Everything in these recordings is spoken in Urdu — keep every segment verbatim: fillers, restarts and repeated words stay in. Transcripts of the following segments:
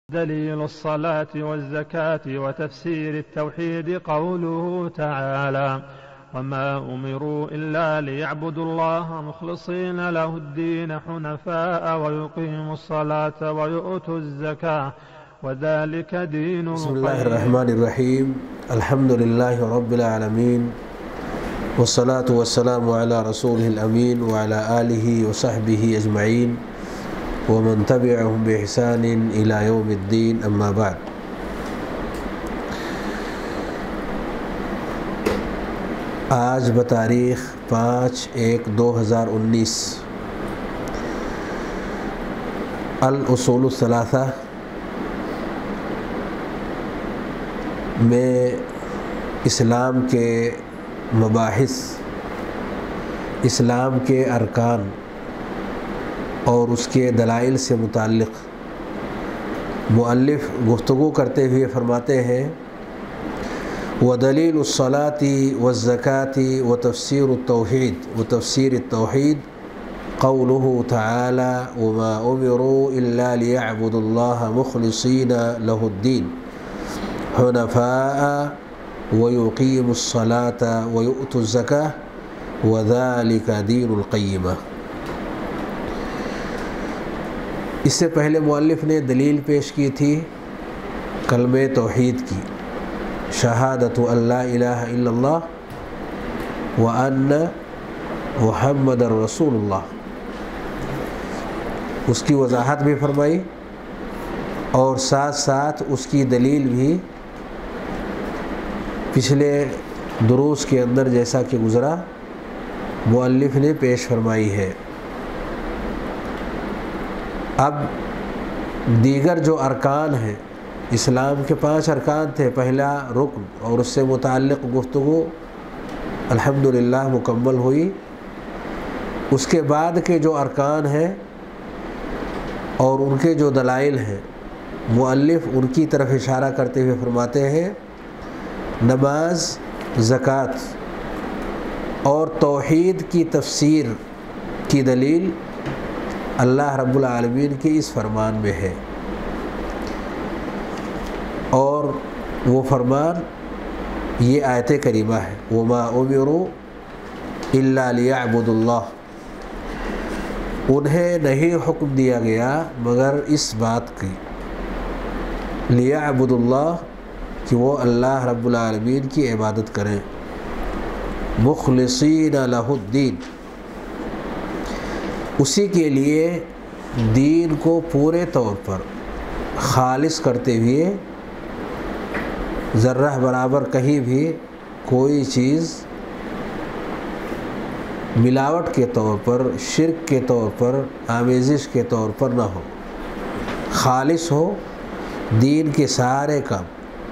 دليل الصلاة والزكاة وتفسير التوحيد قوله تعالى: وما أمروا إلا ليعبدوا الله مخلصين له الدين حنفاء ويقيموا الصلاة ويؤتوا الزكاة وذلك دين بسم الله الرحمن الرحيم. الحمد لله رب العالمين والصلاة والسلام على رسوله الأمين وعلى آله وصحبه أجمعين ومن تبعهم بإحسان إلى يوم الدين. أما بعد، آج بتاریخ پانچ ایک دو ہزار انیس الاصول الثلاثہ میں اسلام کے مباحث، اسلام کے ارکان اور اس کے دلائل سے متعلق مؤلف گفتگو کرتے ہوئے فرماتے ہیں: وَدَلِيلُ الصَّلَاةِ وَالزَّكَاةِ وَتَفْسِيرُ التَّوْحِيدِ وَتَفْسِيرِ التَّوْحِيدِ قَوْلُهُ تَعَالَى: وَمَا أُمِرُوا إِلَّا لِيَعْبُدُوا اللَّهَ مُخْلِصِينَ لَهُ الدِّينَ حُنَفَاءَ وَيُقِيمُوا الصَّلَاةَ وَيُؤْتُوا الزَّكَاةَ وَذَلِكَ دِينُ الْقَيِّمَةِ۔ اس سے پہلے مؤلف نے دلیل پیش کی تھی کلمہ توحید کی، شہادت ان لا الہ الا اللہ وان محمد رسول اللہ، اس کی وضاحت بھی فرمائی اور ساتھ ساتھ اس کی دلیل بھی پچھلے دروس کے اندر جیسا کہ گزرا مؤلف نے پیش فرمائی ہے۔ اب دیگر جو ارکان ہیں، اسلام کے پانچ ارکان تھے، پہلا رکن اور اس سے متعلق گفتگو الحمدللہ مکمل ہوئی۔ اس کے بعد کے جو ارکان ہیں اور ان کے جو دلائل ہیں، مؤلف ان کی طرف اشارہ کرتے ہوئے فرماتے ہیں: نماز، زکوٰۃ اور توحید کی تفسیر کی دلیل اللہ رب العالمین کے اس فرمان میں ہے، اور وہ فرمان یہ آیت کریمہ ہے: وَمَا أُمِرُوا إِلَّا لِيَعْبُدُوا اللَّهَ، انہیں نہیں حکم دیا گیا مگر اس بات کی، لِيَعْبُدُوا اللَّهَ، کہ وہ اللہ رب العالمین کی عبادت کریں، مخلصین لہ الدین، اسی کے لیے دین کو پورے طور پر خالص کرتے ہوئے، ذرہ برابر کہیں بھی کوئی چیز ملاوٹ کے طور پر، شرک کے طور پر، آمیزش کے طور پر نہ ہو، خالص ہو دین کے سارے کام۔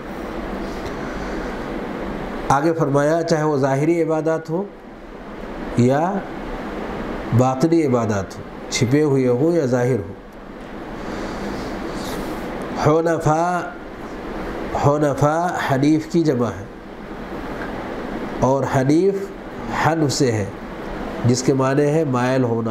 آگے فرمایا چاہے وہ ظاہری عبادات ہو یا باطنی عبادات ہو، چھپے ہوئے ہو یا ظاہر ہو۔ حنفاء، حنفاء حنیف کی جمع ہے، اور حنیف حنف سے ہے جس کے معنی ہے مائل ہونا۔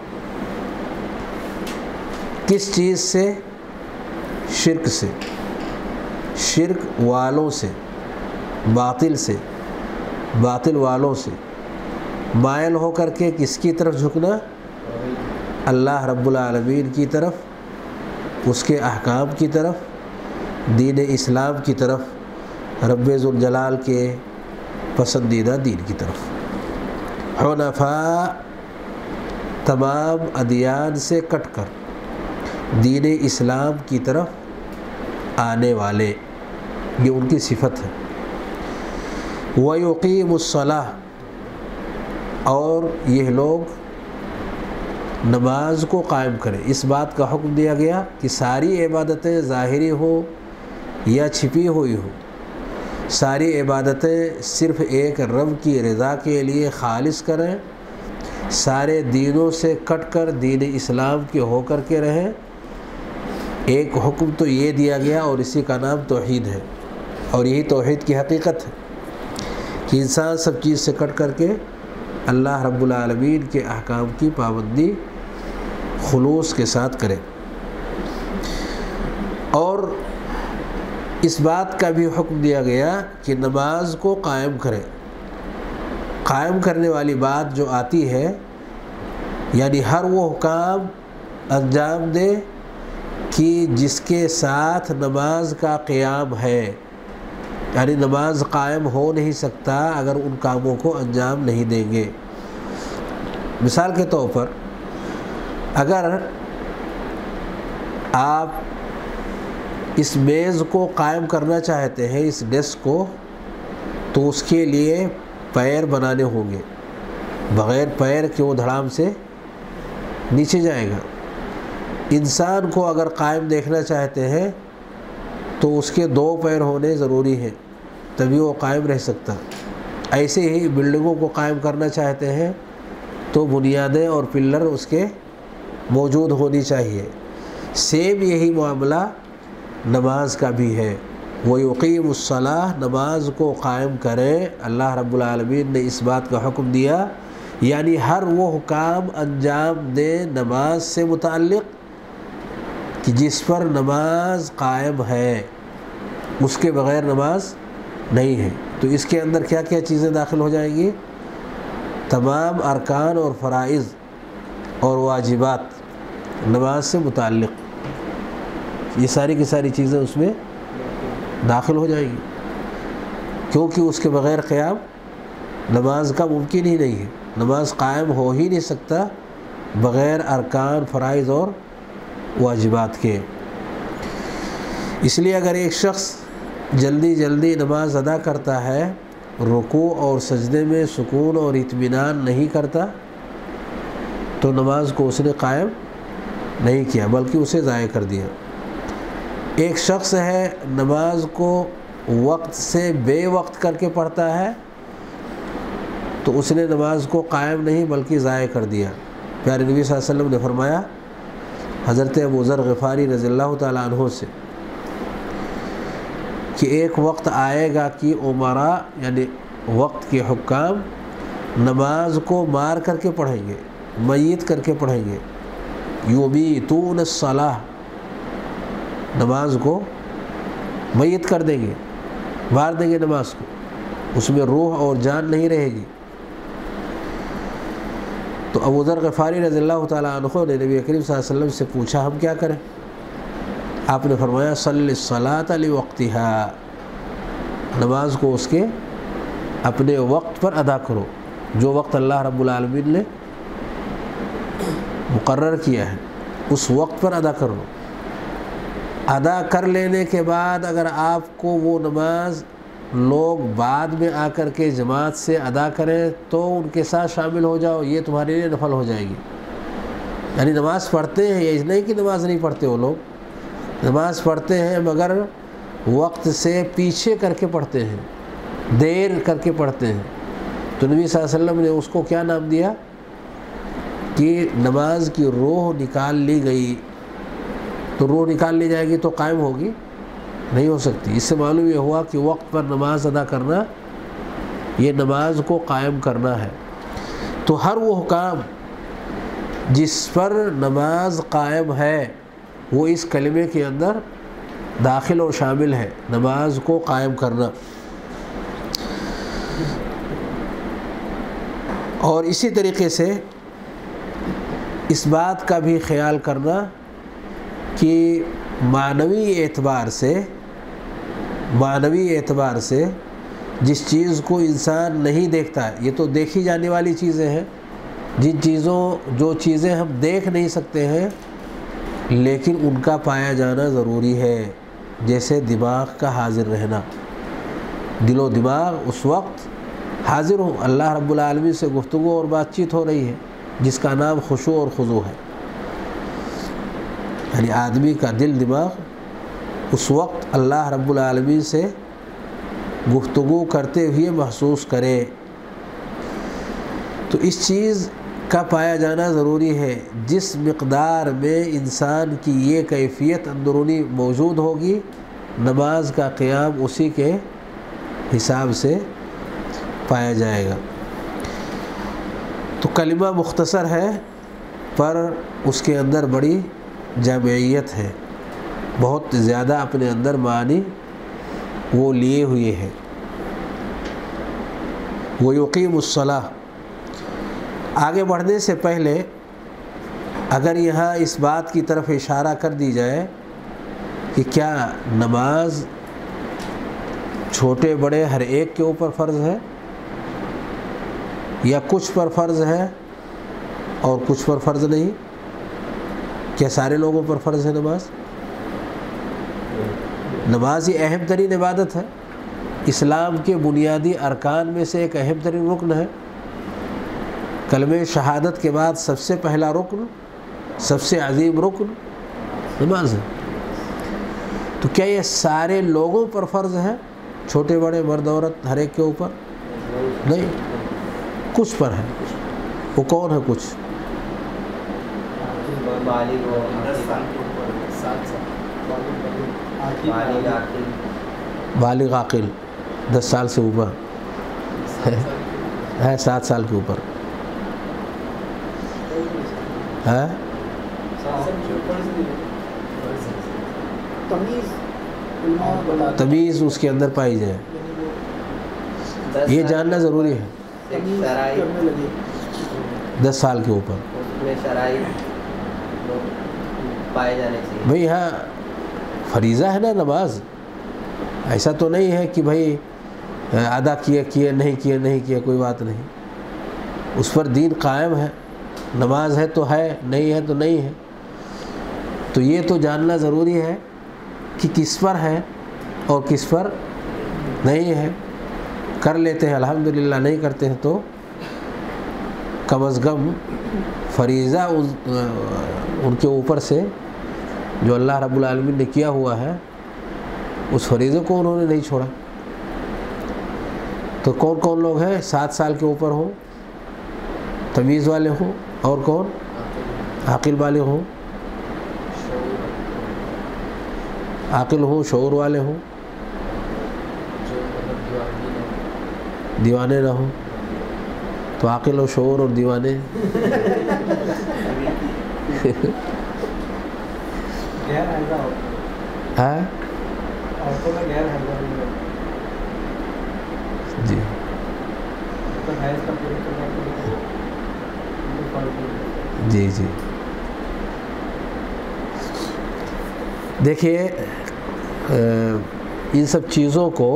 کس چیز سے؟ شرک سے، شرک والوں سے، باطل سے، باطل والوں سے مائل ہو کر کے کس کی طرف جھکنا؟ اللہ رب العالمین کی طرف، اس کے احکام کی طرف، دین اسلام کی طرف، رب ذوالجلال کے پسندیدہ دین کی طرف۔ حنفاء، تمام ادیان سے کٹ کر دین اسلام کی طرف آنے والے، یہ ان کی صفت ہے۔ وَيُقِيمُ الصَّلَاةَ، اور یہ لوگ نماز کو قائم کریں۔ اس بات کا حکم دیا گیا کہ ساری عبادتیں ظاہری ہو یا چھپی ہوئی ہو، ساری عبادتیں صرف ایک رب کی رضا کے لیے خالص کریں، سارے دینوں سے کٹ کر دین اسلام کے ہو کر کے رہیں۔ ایک حکم تو یہ دیا گیا اور اسی کا نام توحید ہے، اور یہی توحید کی حقیقت ہے کہ انسان سب چیز سے کٹ کر کے اللہ رب العالمین کے احکام کی پابندی خلوص کے ساتھ کرے۔ اور اس بات کا بھی حکم دیا گیا کہ نماز کو قائم کرے۔ قائم کرنے والی بات جو آتی ہے یعنی ہر وہ کام انجام دے کہ جس کے ساتھ نماز کا قیام ہے، یعنی نماز قائم ہو نہیں سکتا اگر ان کاموں کو انجام نہیں دیں گے۔ مثال کے طور پر اگر آپ اس میز کو قائم کرنا چاہتے ہیں، اس ڈیسک کو، تو اس کے لیے پیر بنانے ہوں گے، بغیر پیر کے وہ دھڑام سے نیچے جائے گا۔ انسان کو اگر قائم دیکھنا چاہتے ہیں تو اس کے دو پیر ہونے ضروری ہیں، تبھی وہ قائم رہ سکتا۔ ایسے ہی بلڈنگوں کو قائم کرنا چاہتے ہیں تو بنیادیں اور پلر اس کے موجود ہونی چاہیے۔ سیم یہی معاملہ نماز کا بھی ہے۔ وَيُقِيمُ الصَّلَاةَ، نماز کو قائم کریں۔ اللہ رب العالمین نے اس بات کا حکم دیا، یعنی ہر وہ کام انجام دیں نماز سے متعلق کہ جس پر نماز قائم ہے، اس کے بغیر نماز نہیں ہے۔ تو اس کے اندر کیا کیا چیزیں داخل ہو جائیں گی؟ تمام ارکان اور فرائض اور واجبات نماز سے متعلق، یہ ساری کی ساری چیزیں اس میں داخل ہو جائیں گی، کیونکہ اس کے بغیر قیام نماز کا ممکن ہی نہیں ہے۔ نماز قائم ہو ہی نہیں سکتا بغیر ارکان، فرائض اور واجبات کے۔ اس لیے اگر ایک شخص جلدی جلدی نماز ادا کرتا ہے، رکوع اور سجدے میں سکون اور اطمینان نہیں کرتا، تو نماز کو اس نے قائم نہیں کیا بلکہ اسے ضائع کر دیا۔ ایک شخص ہے نماز کو وقت سے بے وقت کر کے پڑھتا ہے تو اس نے نماز کو قائم نہیں بلکہ ضائع کر دیا۔ پیارے نبی صلی اللہ علیہ وسلم نے فرمایا حضرت ابو ذر غفاری رضی اللہ تعالیٰ عنہ سے کہ ایک وقت آئے گا کہ امراء یعنی وقت کے حکام نماز کو مار کر کے پڑھیں گے، میت کر کے پڑھیں گے۔ یبیتون الصلاۃ، نماز کو میت کر دیں گے، مار دیں گے نماز کو، اس میں روح اور جان نہیں رہے گی۔ تو ابو ذر غفاری رضی اللہ تعالیٰ عنہ نے نبی کریم صلی اللہ علیہ وسلم سے پوچھا ہم کیا کریں؟ آپ نے فرمایا صلی الصلاۃ لوقتہا، نماز کو اس کے اپنے وقت پر ادا کرو، جو وقت اللہ رب العالمین نے مقرر کیا ہے اس وقت پر ادا کرو۔ ادا کر لینے کے بعد اگر آپ کو وہ نماز لوگ بعد میں آ کر کے جماعت سے ادا کریں تو ان کے ساتھ شامل ہو جاؤ، یہ تمہارے لیے نفل ہو جائے گی۔ یعنی نماز پڑھتے ہیں، یہ نہیں کہ نماز نہیں پڑھتے، وہ لوگ نماز پڑھتے ہیں مگر وقت سے پیچھے کر کے پڑھتے ہیں، دیر کر کے پڑھتے ہیں۔ تو نبی صلی اللہ علیہ وسلم نے اس کو کیا نام دیا کہ نماز کی روح نکال لی گئی۔ تو روح نکال لی جائے گی تو قائم ہوگی نہیں ہو سکتی۔ اس سے معلوم یہ ہوا کہ وقت پر نماز ادا کرنا یہ نماز کو قائم کرنا ہے۔ تو ہر وہ کام جس پر نماز قائم ہے وہ اس کلمے کے اندر داخل اور شامل ہے، نماز کو قائم کرنا۔ اور اسی طریقے سے اس بات کا بھی خیال کرنا کہ معنوی اعتبار سے معنوی اعتبار سے جس چیز کو انسان نہیں دیکھتا، یہ تو دیکھی جانے والی چیزیں ہیں، جن چیزوں جو چیزیں ہم دیکھ نہیں سکتے ہیں لیکن ان کا پایا جانا ضروری ہے، جیسے دماغ کا حاضر رہنا۔ دل و دماغ اس وقت حاضر ہو، اللہ رب العالمین سے گفتگو اور بات چیت ہو رہی ہے جس کا نام خشوع اور خضوع ہے، یعنی آدمی کا دل دماغ اس وقت اللہ رب العالمین سے گفتگو کرتے ہوئے محسوس کرے۔ تو اس چیز کا پایا جانا ضروری ہے۔ جس مقدار میں انسان کی یہ کیفیت اندرونی موجود ہوگی، نماز کا قیام اسی کے حساب سے پایا جائے گا۔ تو کلمہ مختصر ہے پر اس کے اندر بڑی جامعیت ہے۔ بہت زیادہ اپنے اندر معنی وہ لیے ہوئے ہیں۔ وَيُقِيمُ الصَّلَاةَ، آگے بڑھنے سے پہلے اگر یہاں اس بات کی طرف اشارہ کر دی جائے کہ کیا نماز چھوٹے بڑے ہر ایک کے اوپر فرض ہے یا کچھ پر فرض ہے اور کچھ پر فرض نہیں؟ کیا سارے لوگوں پر فرض ہے نماز؟ نماز یہ اہم ترین عبادت ہے، اسلام کے بنیادی ارکان میں سے ایک اہم ترین رکن ہے۔ کلمہ شہادت کے بعد سب سے پہلا رکن، سب سے عظیم رکن نماز ہے۔ تو کیا یہ سارے لوگوں پر فرض ہے، چھوٹے بڑے مرد عورت ہر ایک کے اوپر؟ نہیں، کچھ پر ہے۔ وہ کون ہے کچھ؟ بالغ عاقل، دس سال سے اوپر ہے، سات سال کے اوپر ہے، تمیز اس کے اندر پائی جائے، یہ جاننا ضروری ہے۔ دس سال کے اوپر بھئی یہاں فریضہ ہے نا نماز، ایسا تو نہیں ہے کہ بھئی ادا کیے کیے نہیں کیے نہیں کیے، کوئی بات نہیں، اس پر دین قائم ہے، نماز ہے تو ہے، نہیں ہے تو نہیں ہے۔ تو یہ تو جاننا ضروری ہے کہ کس پر ہے اور کس پر نہیں ہے۔ کر لیتے ہیں الحمدللہ، نہیں کرتے ہیں تو کم از کم فریضہ ان کے اوپر سے جو اللہ رب العالمین نے کیا ہوا ہے اس فریضے کو انہوں نے نہیں چھوڑا۔ تو کون کون لوگ ہیں؟ سات سال کے اوپر ہوں، تمیز والے ہوں، اور کون؟ عاقل والے ہوں، عاقل ہوں، شعور والے ہوں، دیوانے نہ ہوں۔ تو عاقل و شعور اور دیوانے ہاں جی جی جی دیکھیے، ان سب چیزوں کو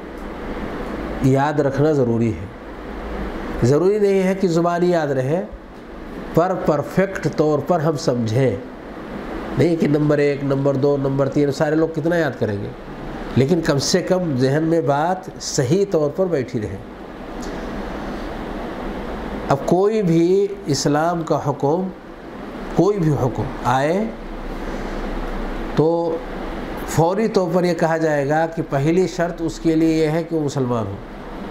یاد رکھنا ضروری ہے۔ ضروری نہیں ہے کہ زبانی یاد رہے، پر پرفیکٹ طور پر ہم سمجھیں، نہیں کہ نمبر ایک، نمبر دو، نمبر تین، سارے لوگ کتنا یاد کریں گے، لیکن کم سے کم ذہن میں بات صحیح طور پر بیٹھی رہے۔ اب کوئی بھی اسلام کا حکم، کوئی بھی حکم آئے تو فوری طور پر یہ کہا جائے گا کہ پہلی شرط اس کے لیے یہ ہے کہ وہ مسلمان ہو،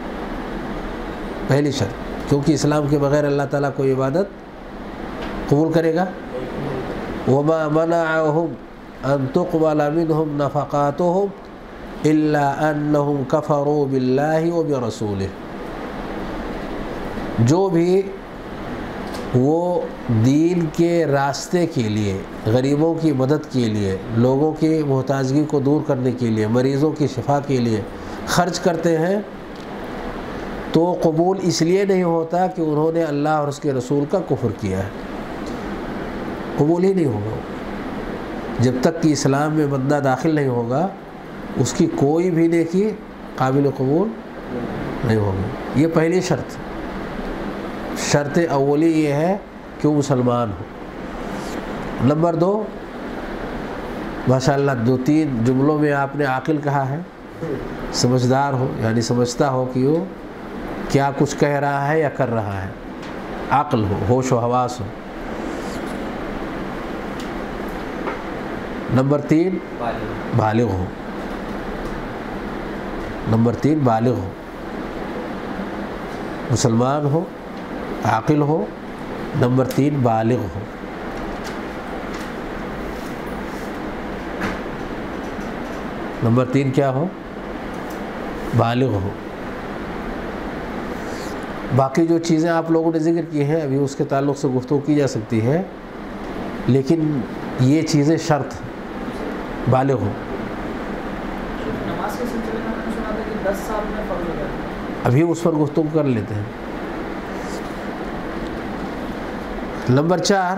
پہلی شرط، کیونکہ اسلام کے بغیر اللہ تعالیٰ کوئی عبادت قبول کرے گا۔ وَمَا مَنَعَهُمْ أَن تُقْبَلَ مِنْهُمْ نَفَقَاتُهُمْ إِلَّا أَنَّهُمْ كَفَرُوا بِاللَّهِ وَبِرَسُولِهِ، جو بھی وہ دین کے راستے کے لیے، غریبوں کی مدد کے لیے، لوگوں کی محتاجگی کو دور کرنے کے لیے، مریضوں کی شفا کے لیے خرچ کرتے ہیں، تو قبول اس لیے نہیں ہوتا کہ انہوں نے اللہ اور اس کے رسول کا کفر کیا ہے، قبول ہی نہیں ہوگا۔ جب تک کہ اسلام میں بندہ داخل نہیں ہوگا اس کی کوئی بھی نیکی قابل قبول نہیں ہوگی۔ یہ پہلی شرط، شرط اولی یہ ہے کہ وہ مسلمان ہو۔ نمبر دو، ماشاءاللہ دو تین جملوں میں آپ نے عاقل کہا ہے، سمجھدار ہو، یعنی سمجھتا ہو کہ وہ کیا کچھ کہہ رہا ہے یا کر رہا ہے، عقل ہو، ہوش و حواس ہو۔ نمبر تین، بالغ ہو، نمبر تین بالغ ہو، مسلمان ہو، عاقل ہو، نمبر تین بالغ ہو۔ نمبر تین کیا ہو؟ بالغ ہو۔ باقی جو چیزیں آپ لوگوں نے ذکر کی ہیں ابھی اس کے تعلق سے گفتگو کی جا سکتی ہے، لیکن یہ چیزیں شرط ہیں۔ بالغ ہو. نماز کے سلسلے میں نے سنا تھا کہ دس سال میں فرض ہو جاتا ہے. ابھی اس پر گفتگو کر لیتے ہیں. نمبر چار،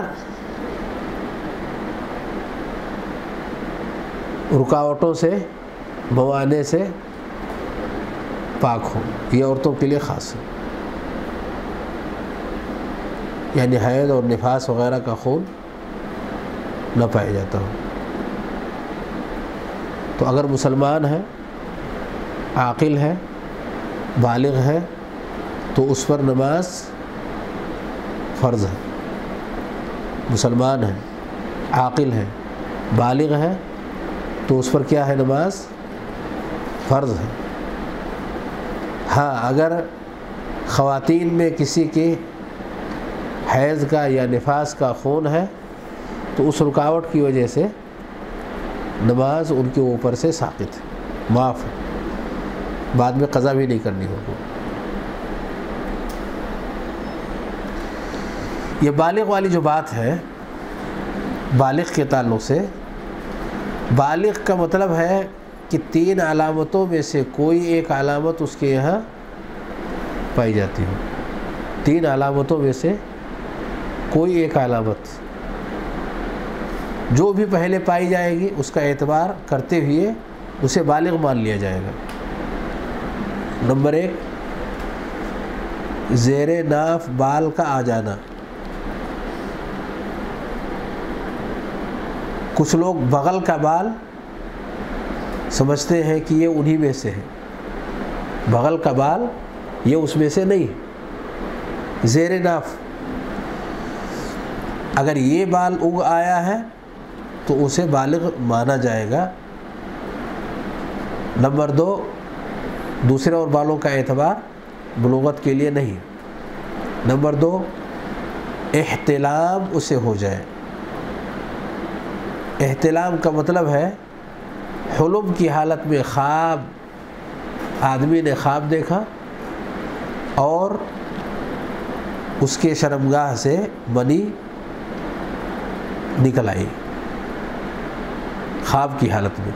رکاوٹوں سے، موانع سے پاک ہو. یہ عورتوں کے لیے خاص ہے، یعنی حیض اور نفاس وغیرہ کا خون نہ پایا جاتا ہو. تو اگر مسلمان ہے، عاقل ہے، بالغ ہے، تو اس پر نماز فرض ہے. مسلمان ہے، عاقل ہے، بالغ ہے، تو اس پر کیا ہے؟ نماز فرض ہے. ہاں اگر خواتین میں کسی کی حیض کا یا نفاس کا خون ہے تو اس رکاوٹ کی وجہ سے نماز ان کے اوپر سے ساقط ہے، معاف ہے، بعد میں قضا بھی نہیں کرنی ہوگی. یہ بالغ والی جو بات ہے، بالغ کے تعلق سے، بالغ کا مطلب ہے کہ تین علامتوں میں سے کوئی ایک علامت اس کے یہاں پائی جاتی ہو. تین علامتوں میں سے کوئی ایک علامت جو بھی پہلے پائی جائے گی اس کا اعتبار کرتے ہوئے اسے بالغ مان لیا جائے گا. نمبر ایک، زیر ناف بال کا آ جانا. کچھ لوگ بغل کا بال سمجھتے ہیں کہ یہ انہی میں سے ہے. بغل کا بال یہ اس میں سے نہیں. زیر ناف اگر یہ بال اگ آیا ہے تو اسے بالغ مانا جائے گا. نمبر دو، دوسرے اور بالوں کا اعتبار بلوغت کے لیے نہیں. نمبر دو، احتلام اسے ہو جائے. احتلام کا مطلب ہے حلم کی حالت میں خواب، آدمی نے خواب دیکھا اور اس کے شرمگاہ سے منی نکل آئی خواب کی حالت میں.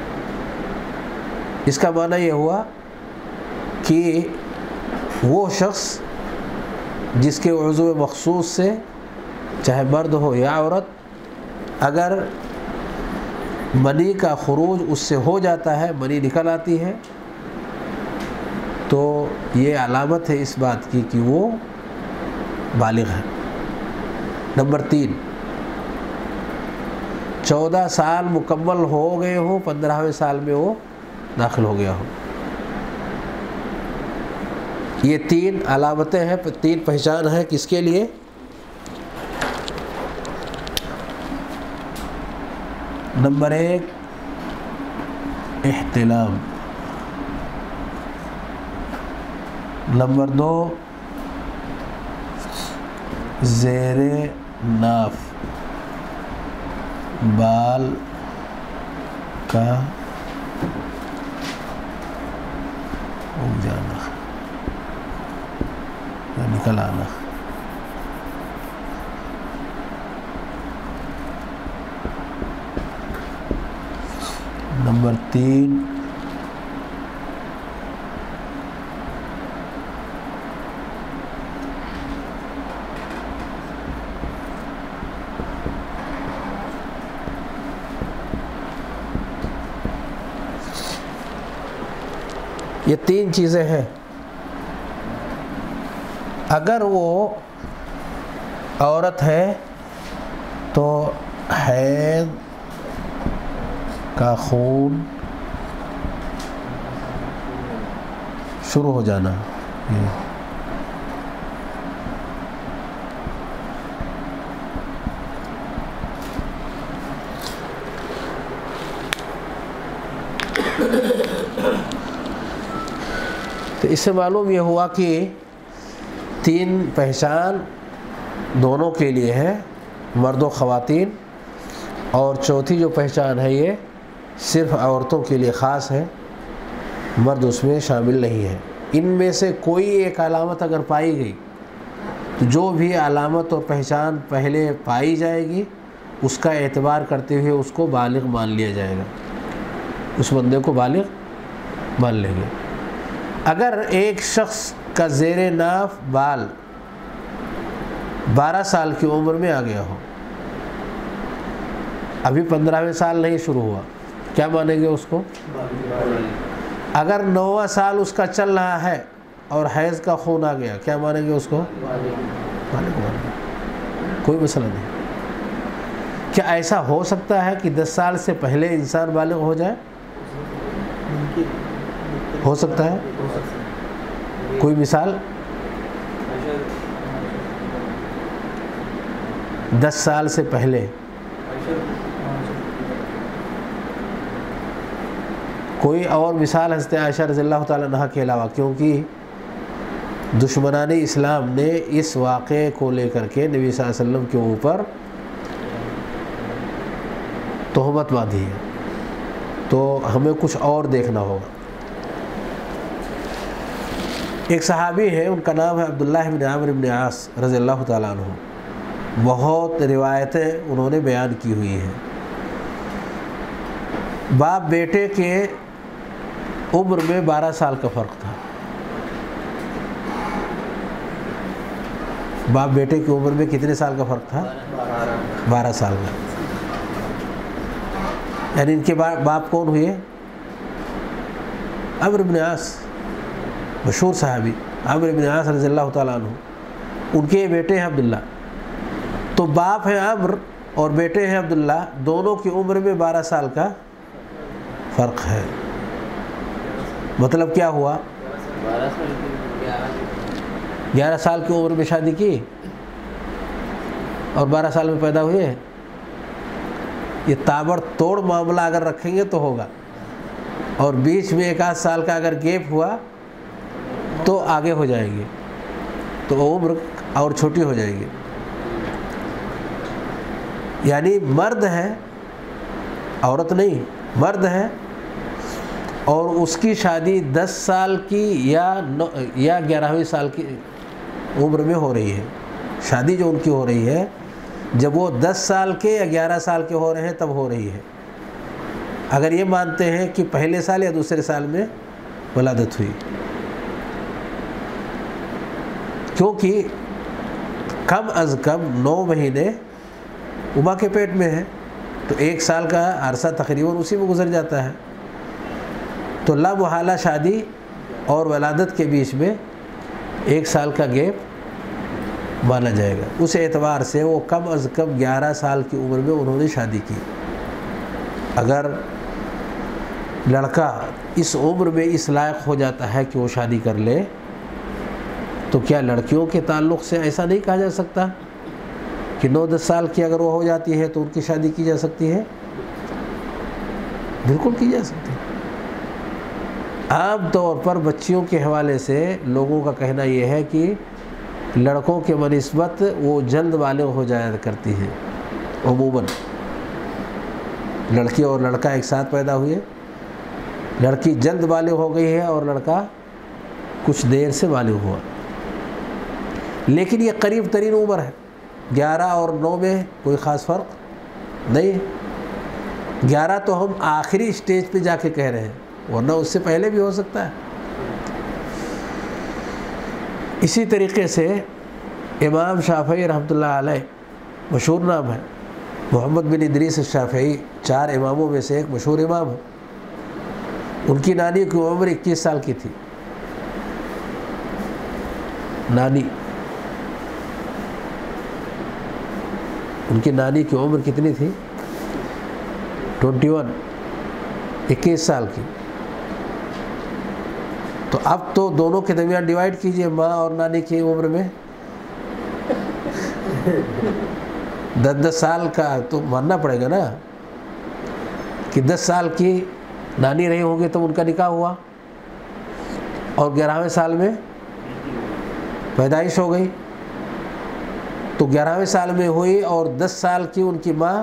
اس کا معنی یہ ہوا کہ وہ شخص جس کے عضو مخصوص سے، چاہے مرد ہو یا عورت، اگر منی کا خروج اس سے ہو جاتا ہے، منی نکل آتی ہے، تو یہ علامت ہے اس بات کی کہ وہ بالغ ہے. نمبر تین، چودہ سال مکمل ہو گئے ہو، پندرہویں سال میں وہ داخل ہو گیا ہو. یہ تین علامتیں ہیں، تین پہچان ہیں کس کے لیے؟ نمبر ایک، احتلام. نمبر دو، زیر ناف بال کا اگ جانا یا نکل آنا. نمبر تین، یہ تین چیزیں ہیں. اگر وہ عورت ہے تو حیض کا خون شروع ہو جانا. تو اس سے معلوم یہ ہوا کہ تین پہچان دونوں کے لیے ہے، مرد و خواتین، اور چوتھی جو پہچان ہے یہ صرف عورتوں کے لیے خاص ہے، مرد اس میں شامل نہیں ہے. ان میں سے کوئی ایک علامت اگر پائی گئی تو جو بھی علامت اور پہچان پہلے پائی جائے گی اس کا اعتبار کرتے ہوئے اس کو بالغ مان لیا جائے گا، اس بندے کو بالغ مان لیں گے۔ اگر ایک شخص کا زیر ناف بال بارہ سال کی عمر میں آ گیا ہو، ابھی پندرہویں سال نہیں شروع ہوا، کیا مانیں گے اس کو؟ اگر نواں سال اس کا چل رہا ہے اور حیض کا خون آ گیا، کیا مانیں گے اس کو؟ بالغ مان گے، کوئی مسئلہ نہیں۔ کیا ایسا ہو سکتا ہے کہ دس سال سے پہلے انسان بالغ ہو جائے؟ ہو سکتا ہے؟ کوئی مثال؟ دس سال سے پہلے کوئی اور مثال حضرت عائشہ رضی اللہ تعالیٰ عنہا کے علاوہ؟ کیونکہ دشمنان اسلام نے اس واقعے کو لے کر کے نبی صلی اللہ علیہ وسلم کے اوپر تہمت باندھی ہے، تو ہمیں کچھ اور دیکھنا ہوگا۔ ایک صحابی ہے، ان کا نام ہے عبداللہ بن عامر بن عاص رضی اللہ تعالیٰ عنہ، بہت روایتیں انہوں نے بیان کی ہوئی ہیں۔ باپ بیٹے کے عمر میں بارہ سال کا فرق تھا، باپ بیٹے کی عمر میں کتنے سال کا فرق تھا؟ بارہ سال کا۔ یعنی ان کے باپ کون ہوئے؟ عمرو بن عاص، مشہور صحابی عمرو بن عاص رضی اللہ تعالیٰ عنہ، ان کے بیٹے ہیں عبداللہ۔ تو باپ ہے عمرو اور بیٹے ہیں عبداللہ، دونوں کی عمر میں بارہ سال کا فرق ہے۔ مطلب کیا ہوا؟ گیارہ سال کی عمر میں شادی کی اور بارہ سال میں پیدا ہوئے۔ یہ تابڑ توڑ معاملہ اگر رکھیں گے تو ہوگا، اور بیچ میں ایک آدھ سال کا اگر گیپ ہوا تو آگے ہو جائیں گے، تو عمر اور چھوٹی ہو جائے گی۔ یعنی مرد ہے، عورت نہیں، مرد ہے، اور اس کی شادی دس سال کی یا یا گیارہویں سال کی عمر میں ہو رہی ہے۔ شادی جو ان کی ہو رہی ہے، جب وہ دس سال کے یا گیارہ سال کے ہو رہے ہیں تب ہو رہی ہے۔ اگر یہ مانتے ہیں کہ پہلے سال یا دوسرے سال میں ولادت ہوئی، کیونکہ کم از کم نو مہینے اماں کے پیٹ میں ہے، تو ایک سال کا عرصہ تقریباً اسی میں گزر جاتا ہے، تو لا محالہ شادی اور ولادت کے بیچ میں ایک سال کا گیپ مانا جائے گا۔ اس اعتبار سے وہ کم از کم گیارہ سال کی عمر میں انہوں نے شادی کی۔ اگر لڑکا اس عمر میں اس لائق ہو جاتا ہے کہ وہ شادی کر لے، تو کیا لڑکیوں کے تعلق سے ایسا نہیں کہا جا سکتا کہ نو دس سال کی اگر وہ ہو جاتی ہے تو ان کی شادی کی جا سکتی ہے؟ بالکل کی جا سکتی ہے۔ عام طور پر بچیوں کے حوالے سے لوگوں کا کہنا یہ ہے کہ لڑکوں کے بنسبت وہ جلد بالغ ہو جایا کرتی ہیں۔ عموماً لڑکی اور لڑکا ایک ساتھ پیدا ہوئے، لڑکی جلد بالغ ہو گئی ہے اور لڑکا کچھ دیر سے بالغ ہوا، لیکن یہ قریب ترین عمر ہے۔ گیارہ اور نو میں کوئی خاص فرق نہیں۔ گیارہ تو ہم آخری اسٹیج پہ جا کے کہہ رہے ہیں، ورنہ اس سے پہلے بھی ہو سکتا ہے۔ اسی طریقے سے امام شافعی رحمۃ اللہ علیہ، مشہور نام ہے محمد بن ادریس الشافعی، چار اماموں میں سے ایک مشہور امام ہے۔ ان کی نانی کی عمر اکیس سال کی تھی۔ نانی ان کی نانی کی عمر کتنی تھی؟ ٹوینٹی ون، اکیس سال کی۔ تو اب تو دونوں کے درمیان ڈیوائیڈ کیجئے، ماں اور نانی کی عمر میں دس دس سال کا تو ماننا پڑے گا نا، کہ دس سال کی نانی رہی ہوگی تب ان کا نکاح ہوا، اور گیارہویں سال میں پیدائش ہو گئی، تو گیارہویں سال میں ہوئی اور دس سال کی ان کی ماں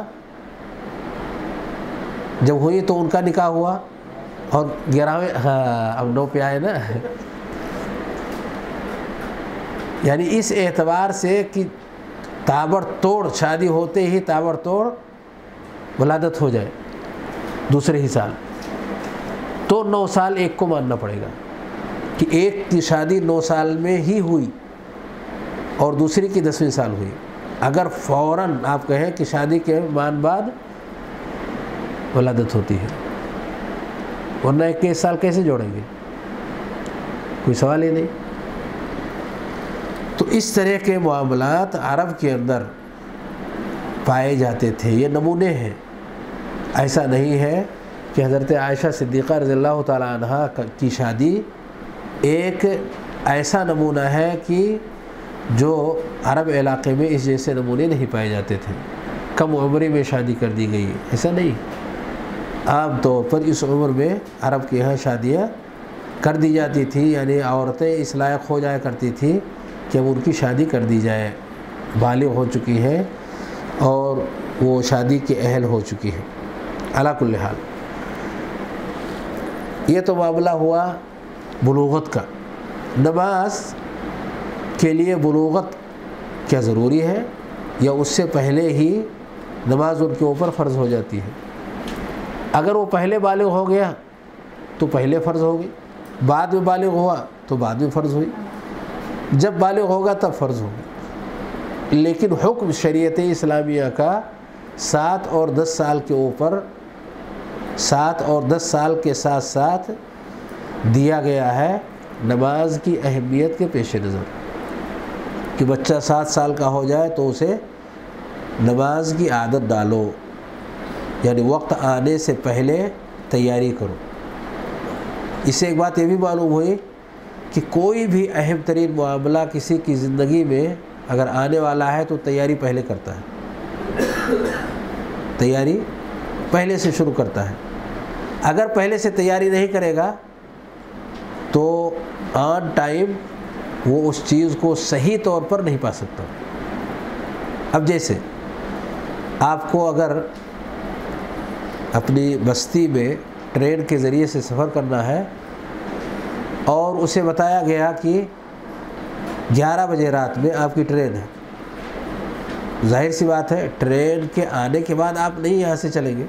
جب ہوئی تو ان کا نکاح ہوا، اور گیارہویں، ہاں اب نو پہ آئے نا۔ یعنی اس اعتبار سے کہ ताबड़ तोड़ शादी होते ही ताबड़ तोड़ वलादत हो जाए दूसरे ही साल, तो नौ साल एक को मानना पड़ेगा कि एक की शादी नौ साल में ही हुई और दूसरी की दसवीं साल हुई। अगर फ़ौरन आप कहें कि शादी के मान बाद वलादत होती है, वरना इक्कीस साल कैसे जोड़ेंगे, कोई सवाल ही नहीं। तो इस तरह के मामलात अरब के अंदर पाए जाते थे, ये नमूने हैं। ऐसा नहीं है कि हज़रत आयशा सिद्दीक़ा रज़ियल्लाहु ताला अन्हा की शादी एक ऐसा नमूना है कि जो अरब इलाक़े में इस जैसे नमूने नहीं पाए जाते थे, कम उम्र में शादी कर दी गई, ऐसा नहीं। आम तौर पर इस उम्र में अरब के यहाँ शादियाँ कर दी जाती थी, यानी औरतें इस लायक हो जाया करती थी कि अब उनकी शादी कर दी जाए, बालिग़ हो चुकी हैं और वो शादी के अहल हो चुकी हैं। अला कुल्ल हाल ये तो मामला हुआ बुलूगत का। नमाज के लिए बुलूगत क्या ज़रूरी है या उससे पहले ही नमाज उनके ऊपर फ़र्ज़ हो जाती है? अगर वो पहले बालिग़ हो गया तो पहले फ़र्ज़ होगी, बाद में बालिग़ हुआ तो बाद में फ़र्ज़ हुई, जब बालिग़ होगा तब फ़र्ज़ होगी। लेकिन हुक्म शरीयत इस्लामिया का सात और दस साल के ऊपर, सात और दस साल के साथ साथ दिया गया है नमाज की अहमियत के पेश नज़र कि बच्चा सात साल का हो जाए तो उसे नमाज की आदत डालो, यानी वक्त आने से पहले तैयारी करो। इससे एक बात ये भी मालूम हुई कि कोई भी अहम तरीन मामला किसी की ज़िंदगी में अगर आने वाला है तो तैयारी पहले करता है, तैयारी पहले से शुरू करता है। अगर पहले से तैयारी नहीं करेगा तो ऑन टाइम वो उस चीज़ को सही तौर पर नहीं पा सकता। अब जैसे आपको अगर अपनी बस्ती में ट्रेन के ज़रिए से सफ़र करना है और उसे बताया गया कि ग्यारह बजे रात में आपकी ट्रेन है, जाहिर सी बात है ट्रेन के आने के बाद आप नहीं यहाँ से चलेंगे।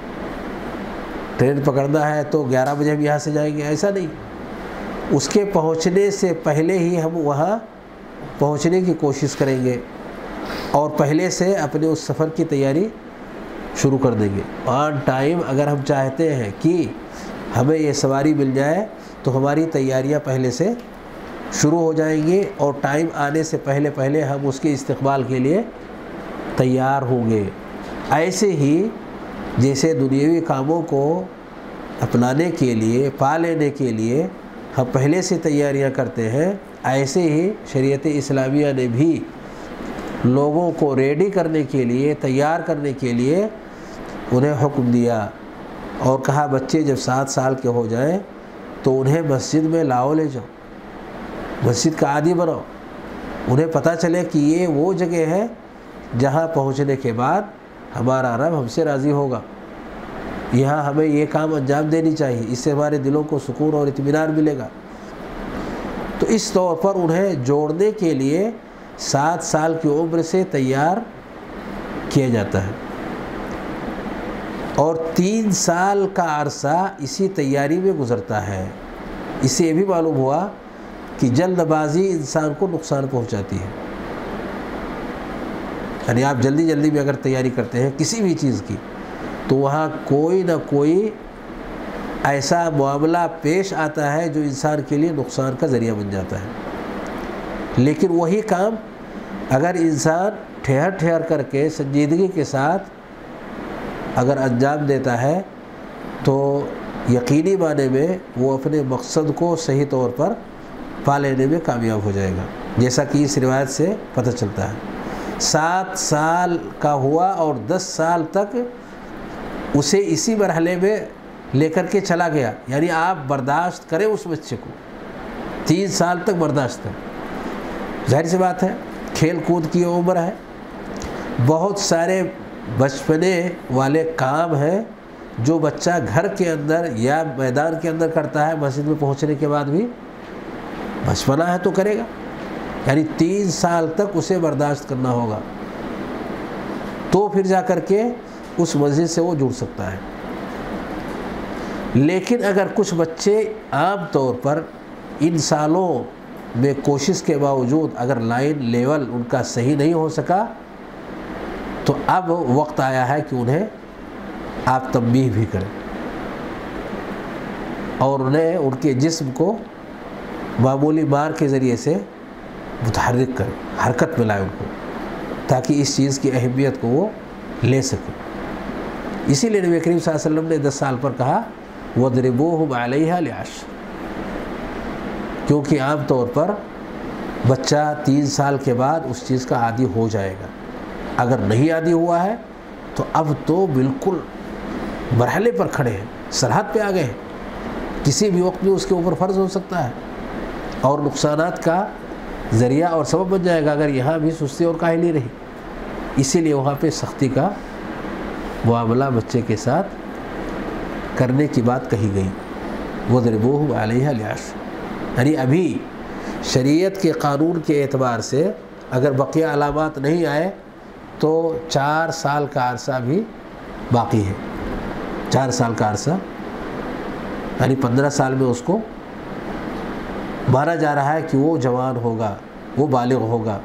ट्रेन पकड़ना है तो ग्यारह बजे हम यहाँ से जाएंगे, ऐसा नहीं। उसके पहुँचने से पहले ही हम वहाँ पहुँचने की कोशिश करेंगे और पहले से अपने उस सफ़र की तैयारी शुरू कर देंगे। ऑन टाइम अगर हम चाहते हैं कि हमें ये सवारी मिल जाए तो हमारी तैयारियां पहले से शुरू हो जाएंगी और टाइम आने से पहले पहले हम उसके इस्तकबाल के लिए तैयार होंगे। ऐसे ही जैसे दुनियावी कामों को अपनाने के लिए, पा लेने के लिए हम पहले से तैयारियां करते हैं, ऐसे ही शरीयत इस्लामिया ने भी लोगों को रेडी करने के लिए, तैयार करने के लिए उन्हें हुक्म दिया और कहा बच्चे जब सात साल के हो जाएं तो उन्हें मस्जिद में लाओ, ले जाओ, मस्जिद का आदी बनाओ, उन्हें पता चले कि ये वो जगह है जहाँ पहुँचने के बाद हमारा रब हमसे राज़ी होगा, यहाँ हमें ये काम अंजाम देनी चाहिए, इससे हमारे दिलों को सुकून और इत्मीनान मिलेगा। तो इस तौर पर उन्हें जोड़ने के लिए सात साल की उम्र से तैयार किया जाता है और तीन साल का अरसा इसी तैयारी में गुज़रता है। इससे ये भी मालूम हुआ कि जल्दबाजी इंसान को नुकसान पहुंचाती है। यानी आप जल्दी जल्दी में अगर तैयारी करते हैं किसी भी चीज़ की तो वहाँ कोई ना कोई ऐसा मामला पेश आता है जो इंसान के लिए नुकसान का ज़रिया बन जाता है। लेकिन वही काम अगर इंसान ठहर ठहर करके संजीदगी के साथ अगर अंजाम देता है तो यकीनी माने में वो अपने मकसद को सही तौर पर पा लेने में कामयाब हो जाएगा, जैसा कि इस रिवायत से पता चलता है। सात साल का हुआ और दस साल तक उसे इसी मरहले में लेकर के चला गया, यानी आप बर्दाश्त करें उस बच्चे को, तीन साल तक बर्दाश्त है। जाहिर सी बात है खेल कूद की उम्र है, बहुत सारे बचपने वाले काम हैं जो बच्चा घर के अंदर या मैदान के अंदर करता है, मस्जिद में पहुंचने के बाद भी बचपना है तो करेगा। यानी तीन साल तक उसे बर्दाश्त करना होगा। تو پھر جا کر کے اس مسجد سے وہ جڑ سکتا ہے۔ لیکن اگر کچھ بچے عام طور پر ان سالوں میں کوشش کے باوجود اگر لائن لیول ان کا صحیح نہیں ہو سکا تو اب وقت آیا ہے کہ انہیں آپ تنبیہ بھی کریں اور انہیں ان کے جسم کو معمولی مار کے ذریعے سے متحرک کریں، حرکت میں لائیں ان کو، تاکہ اس چیز کی اہمیت کو وہ لے سکیں۔ اسی لیے نبی کریم صلی اللہ علیہ وسلم نے دس سال پر کہا وَضْرِبُوهُمْ عَلَيْهَا لِعَشْرٍ، کیونکہ عام طور پر بچہ تین سال کے بعد اس چیز کا عادی ہو جائے گا۔ اگر نہیں عادی ہوا ہے تو اب تو بالکل مرحلے پر کھڑے ہیں، سرحد پہ آ گئے ہیں، کسی بھی وقت میں اس کے اوپر فرض ہو سکتا ہے اور نقصانات کا ذریعہ اور سبب بن جائے گا اگر یہاں بھی سستی اور کاہلی رہی۔ اسی لیے وہاں پہ سختی کا معاملہ بچے کے ساتھ کرنے کی بات کہی گئی، وَضْرِبُوهُمْ عَلَيْهَا لِعَشْرٍ، یعنی ابھی شریعت کے قانون کے اعتبار سے اگر بقیہ علامات نہیں آئے تو چار سال کا عرصہ بھی باقی ہے۔ چار سال کا عرصہ یعنی پندرہ سال میں اس کو مانا جا رہا ہے کہ وہ جوان ہوگا، وہ بالغ ہوگا۔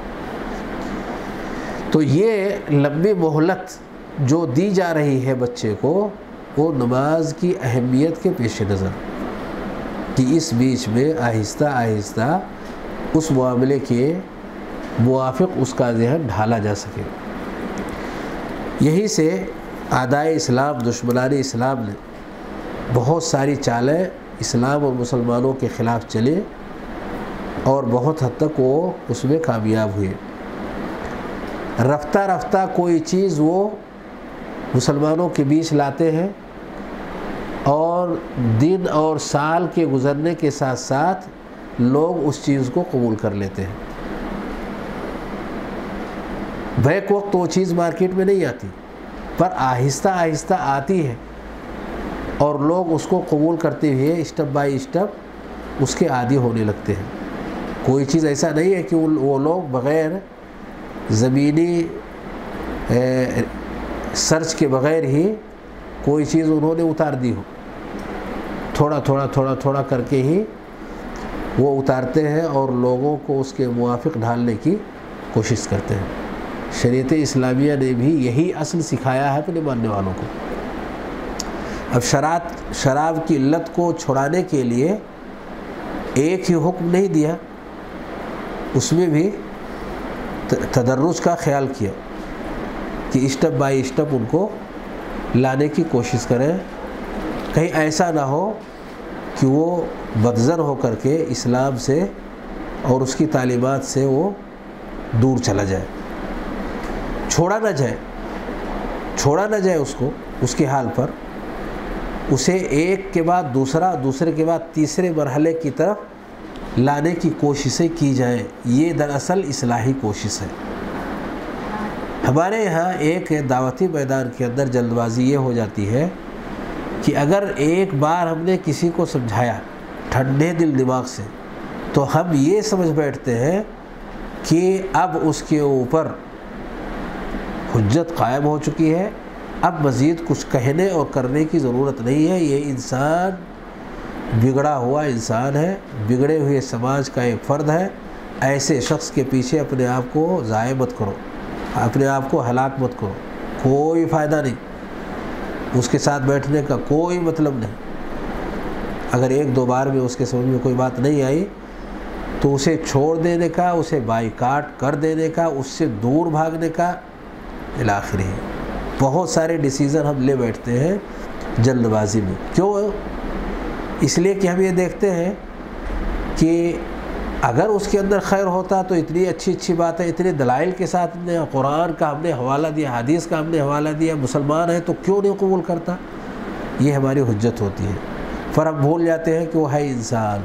تو یہ لمبی مہلت جو دی جا رہی ہے بچے کو، وہ نماز کی اہمیت کے پیش نظر کہ اس بیچ میں آہستہ آہستہ اس معاملے کے موافق اس کا ذہن ڈھالا جا سکے۔ یہی سے اعدائے اسلام، دشمنان اسلام نے بہت ساری چالیں اسلام اور مسلمانوں کے خلاف چلے اور بہت حد تک وہ اس میں کامیاب ہوئے۔ رفتہ رفتہ کوئی چیز وہ مسلمانوں کے بیچ لاتے ہیں اور دن اور سال کے گزرنے کے ساتھ ساتھ لوگ اس چیز کو قبول کر لیتے ہیں۔ بیک وقت وہ چیز مارکیٹ میں نہیں آتی، پر آہستہ آہستہ آتی ہے اور لوگ اس کو قبول کرتے ہوئے اسٹیپ بائی اسٹیپ اس کے عادی ہونے لگتے ہیں۔ کوئی چیز ایسا نہیں ہے کہ وہ لوگ بغیر زمینی سرچ کے بغیر ہی کوئی چیز انہوں نے اتار دی ہو، تھوڑا تھوڑا تھوڑا تھوڑا کر کے ہی وہ اتارتے ہیں اور لوگوں کو اس کے موافق ڈھالنے کی کوشش کرتے ہیں۔ شریعت اسلامیہ نے بھی یہی اصل سکھایا ہے اپنے ماننے والوں کو۔ اب شراب شراب کی لت کو چھڑانے کے لیے ایک ہی حکم نہیں دیا، اس میں بھی تدرج کا خیال کیا کہ اسٹیپ بائی اسٹیپ ان کو لانے کی کوشش کریں، کہیں ایسا نہ ہو کہ وہ بدظن ہو کر کے اسلام سے اور اس کی تعلیمات سے وہ دور چلا جائے، چھوڑا نہ جائے چھوڑا نہ جائے اس کو اس کے حال پر، اسے ایک کے بعد دوسرا دوسرے کے بعد تیسرے مرحلے کی طرف لانے کی کوششیں کی جائیں۔ یہ دراصل اصلاحی کوشش ہے۔ ہمارے یہاں ایک دعوتی میدان کے اندر جلد بازی یہ ہو جاتی ہے کہ اگر ایک بار ہم نے کسی کو سمجھایا ٹھنڈے دل دماغ سے تو ہم یہ سمجھ بیٹھتے ہیں کہ اب اس کے اوپر حجت قائم ہو چکی ہے، اب مزید کچھ کہنے اور کرنے کی ضرورت نہیں ہے، یہ انسان بگڑا ہوا انسان ہے، بگڑے ہوئے سماج کا ایک فرد ہے، ایسے شخص کے پیچھے اپنے آپ کو ضائع مت کرو، اپنے آپ کو ہلاک مت کرو، کوئی فائدہ نہیں، اس کے ساتھ بیٹھنے کا کوئی مطلب نہیں۔ اگر ایک دو بار میں اس کے سمجھ میں کوئی بات نہیں آئی تو اسے چھوڑ دینے کا، اسے بائیکاٹ کر دینے کا، اس سے دور بھاگنے کا الاخر ہی۔ بہت سارے ڈیسیزن ہم لے بیٹھتے ہیں جلد بازی میں، کیوں؟ اس لیے کہ ہم یہ دیکھتے ہیں کہ اگر اس کے اندر خیر ہوتا تو اتنی اچھی اچھی بات ہے، اتنے دلائل کے ساتھ نے قرآن کا ہم نے حوالہ دیا، حدیث کا ہم نے حوالہ دیا، مسلمان ہے تو کیوں نہیں قبول کرتا؟ یہ ہماری حجت ہوتی ہے۔ پر ہم بھول جاتے ہیں کہ وہ ہے انسان،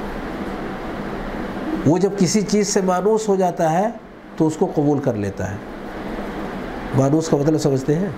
وہ جب کسی چیز سے مانوس ہو جاتا ہے تو اس کو قبول کر لیتا ہے۔ مانوس کا مطلب سمجھتے ہیں؟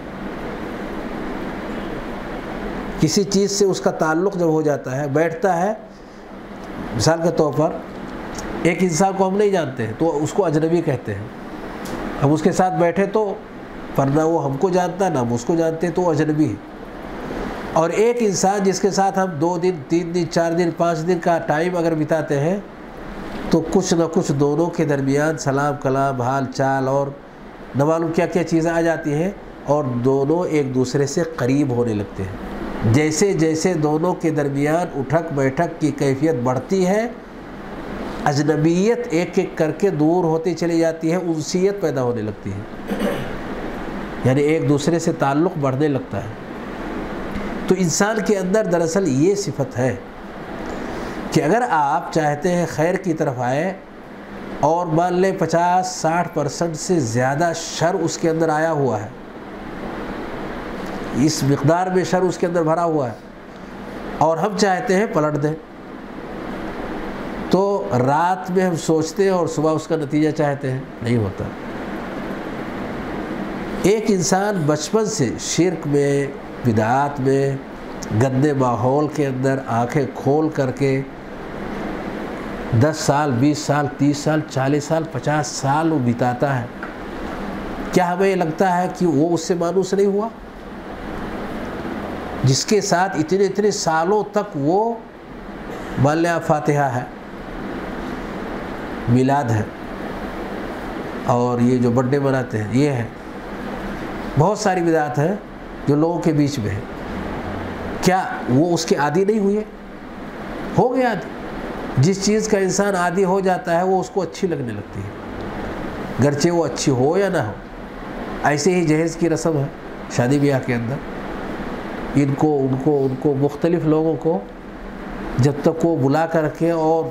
کسی چیز سے اس کا تعلق جب ہو جاتا ہے، بیٹھتا ہے، مثال کے طور پر ایک انسان کو ہم نہیں جانتے ہیں تو اس کو اجنبی کہتے ہیں، ہم اس کے ساتھ بیٹھے تو پر نہ وہ ہم کو جانتا نہ ہم اس کو جانتے، تو اجنبی ہے۔ اور ایک انسان جس کے ساتھ ہم دو دن تین دن چار دن پانچ دن کا ٹائم اگر بتاتے ہیں تو کچھ نہ کچھ دونوں کے درمیان سلام کلام حال چال اور نہ معلوم کیا کیا چیزیں آ جاتی ہیں، اور دونوں ایک دوسرے سے قریب ہونے لگتے ہیں۔ جیسے جیسے دونوں کے درمیان اٹھک بیٹھک کی کیفیت بڑھتی ہے، اجنبیت ایک ایک کر کے دور ہوتی چلی جاتی ہے، انسیت پیدا ہونے لگتی ہے، یعنی ایک دوسرے سے تعلق بڑھنے لگتا ہے۔ تو انسان کے اندر دراصل یہ صفت ہے کہ اگر آپ چاہتے ہیں خیر کی طرف آئے اور مان لیں پچاس ساٹھ پرسنٹ سے زیادہ شر اس کے اندر آیا ہوا ہے، اس مقدار میں شر اس کے اندر بھرا ہوا ہے، اور ہم چاہتے ہیں پلٹ دیں، تو رات میں ہم سوچتے ہیں اور صبح اس کا نتیجہ چاہتے ہیں، نہیں ہوتا۔ ایک انسان بچپن سے شرک میں بدعات میں گندے ماحول کے اندر آنکھیں کھول کر کے دس سال بیس سال تیس سال چالیس سال پچاس سال وہ بتاتا ہے، کیا ہمیں لگتا ہے کہ وہ اس سے مانوس نہیں ہوا؟ جس کے ساتھ اتنے اتنے سالوں تک وہ مالیہ فاتحہ ہے، میلاد ہے، اور یہ جو برتھ ڈے مناتے ہیں یہ ہے، بہت ساری بدعات ہیں جو لوگوں کے بیچ میں ہے، کیا وہ اس کے عادی نہیں ہوئے؟ ہو گیا عادی۔ جس چیز کا انسان عادی ہو جاتا ہے وہ اس کو اچھی لگنے لگتی ہے، گرچہ وہ اچھی ہو یا نہ ہو۔ ایسے ہی جہیز کی رسم ہے شادی بیاہ کے اندر، ان کو ان کو ان کو مختلف لوگوں کو جب تک وہ بلا کر کے اور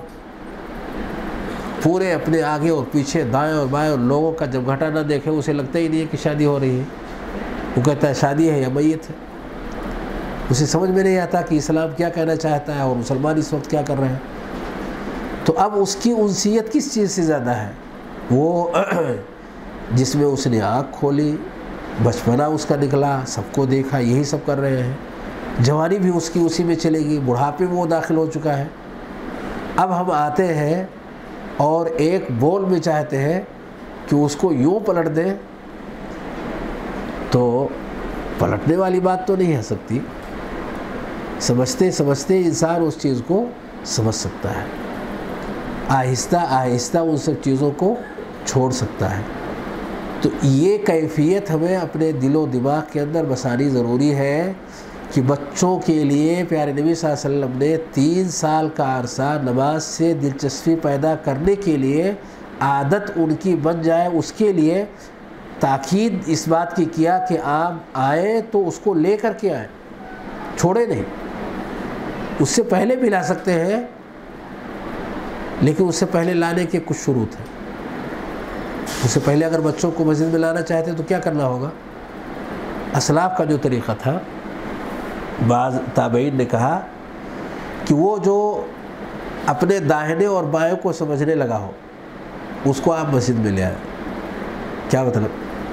پورے اپنے آگے اور پیچھے دائیں اور بائیں اور لوگوں کا جب گھٹا نہ دیکھے، اسے لگتا ہی نہیں ہے کہ شادی ہو رہی ہے، وہ کہتا ہے شادی ہے یا میت ہے۔ اسے سمجھ میں نہیں آتا کہ اسلام کیا کہنا چاہتا ہے اور مسلمان اس وقت کیا کر رہے ہیں۔ تو اب اس کی انسیت کس چیز سے زیادہ ہے؟ وہ جس میں اس نے آنکھ کھولی، بچپنا اس کا نکلا، سب کو دیکھا یہی سب کر رہے ہیں، جوانی بھی اس کی اسی میں چلے گی، بڑھاپے میں وہ داخل ہو چکا ہے۔ اب ہم آتے ہیں اور ایک بول میں چاہتے ہیں کہ اس کو یوں پلٹ دیں، تو پلٹنے والی بات تو نہیں ہے سکتی۔ سمجھتے سمجھتے انسان اس چیز کو سمجھ سکتا ہے، آہستہ آہستہ ان سب چیزوں کو چھوڑ سکتا ہے۔ تو یہ کیفیت ہمیں اپنے دل و دماغ کے اندر بسانی ضروری ہے کہ بچوں کے لیے پیارے نبی صلی اللہ علیہ وسلم نے تین سال کا عرصہ نماز سے دلچسپی پیدا کرنے کے لیے، عادت ان کی بن جائے اس کے لیے تاکید اس بات کی کیا کہ آپ آئے تو اس کو لے کر کے آئیں، چھوڑے نہیں۔ اس سے پہلے بھی لا سکتے ہیں، لیکن اس سے پہلے لانے کے کچھ شروط ہیں۔ اس سے پہلے اگر بچوں کو مسجد میں لانا چاہتے تو کیا کرنا ہوگا؟ اسلاف کا جو طریقہ تھا، بعض تابعین نے کہا کہ وہ جو اپنے داہنے اور بائیں کو سمجھنے لگا ہو اس کو آپ مسجد میں لے آئے۔ کیا مطلب؟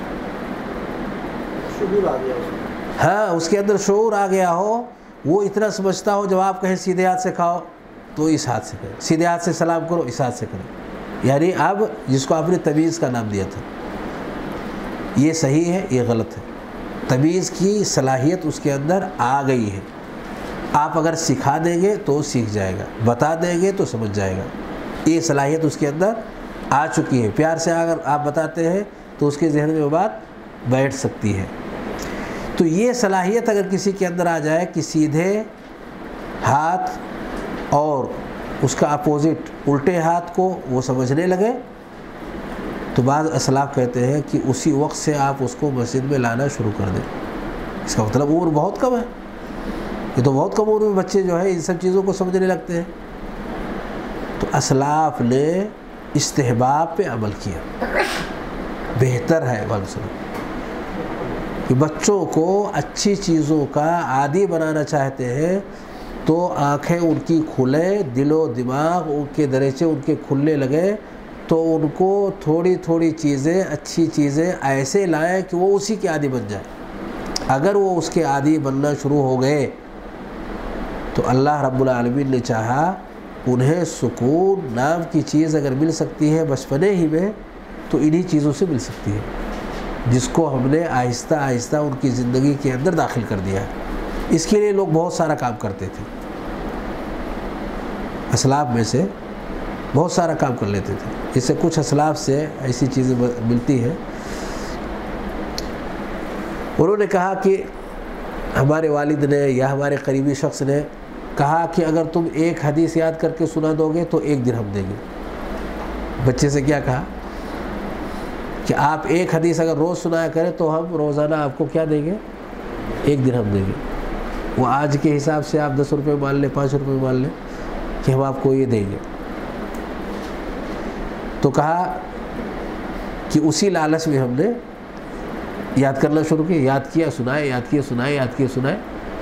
شعور آ گیا اس میں۔ ہاں، اس کے اندر شعور آ گیا ہو، وہ اتنا سمجھتا ہو جب آپ کہیں سیدھے ہاتھ سے کھاؤ تو اس ہاتھ سے کریں، سیدھے ہاتھ سے سلام کرو اس ہاتھ سے کریں، یعنی اب جس کو آپ نے تمیز کا نام دیا تھا، یہ صحیح ہے یہ غلط ہے۔ تمیز کی صلاحیت اس کے اندر آ گئی ہے، آپ اگر سکھا دیں گے تو سیکھ جائے گا، بتا دیں گے تو سمجھ جائے گا، یہ صلاحیت اس کے اندر آ چکی ہے۔ پیار سے اگر آپ بتاتے ہیں تو اس کے ذہن میں وہ بات بیٹھ سکتی ہے۔ تو یہ صلاحیت اگر کسی کے اندر آ جائے کہ سیدھے ہاتھ اور اس کا اپوزٹ الٹے ہاتھ کو وہ سمجھنے لگے، تو بعض اسلاف کہتے ہیں کہ اسی وقت سے آپ اس کو مسجد میں لانا شروع کر دیں۔ اس کا مطلب عمر بہت کم ہے، یہ تو بہت کم عمر میں بچے جو ہے ان سب چیزوں کو سمجھنے لگتے ہیں۔ تو اسلاف نے استحباب پہ عمل کیا، بہتر ہے منصوب کہ بچوں کو اچھی چیزوں کا عادی بنانا چاہتے ہیں تو آنکھیں ان کی کھلے، دل و دماغ ان کے دریچے ان کے کھلنے لگے، تو ان کو تھوڑی تھوڑی چیزیں اچھی چیزیں ایسے لائیں کہ وہ اسی کے عادی بن جائے۔ اگر وہ اس کے عادی بننا شروع ہو گئے تو اللہ رب العالمین نے چاہا انہیں سکون نام کی چیز اگر مل سکتی ہے بچپنے ہی میں تو انہی چیزوں سے مل سکتی ہے۔ جس کو ہم نے آہستہ آہستہ ان کی زندگی کے اندر داخل کر دیا ہے. اس کے لیے لوگ بہت سارا کام کرتے تھے. اسلاف میں سے بہت سارا کام کر لیتے تھے. اس سے کچھ اسلاف سے ایسی چیزیں ملتی ہیں. انہوں نے کہا کہ ہمارے والد نے یا ہمارے قریبی شخص نے کہا کہ اگر تم ایک حدیث یاد کر کے سنا دو گے تو ایک درہم دیں گے. بچے سے کیا کہا کہ آپ ایک حدیث اگر روز سنایا کریں تو ہم روزانہ آپ کو کیا دیں گے؟ ایک درہم دیں گے. وہ آج کے حساب سے آپ دس روپے مان لیں, پانچ روپے مان لیں کہ ہم آپ کو یہ دیں گے. تو کہا کہ اسی لالچ میں ہم نے یاد کرنا شروع کیا. یاد کیا سنائے, یاد کیا سنائے, یاد کیا سنائے.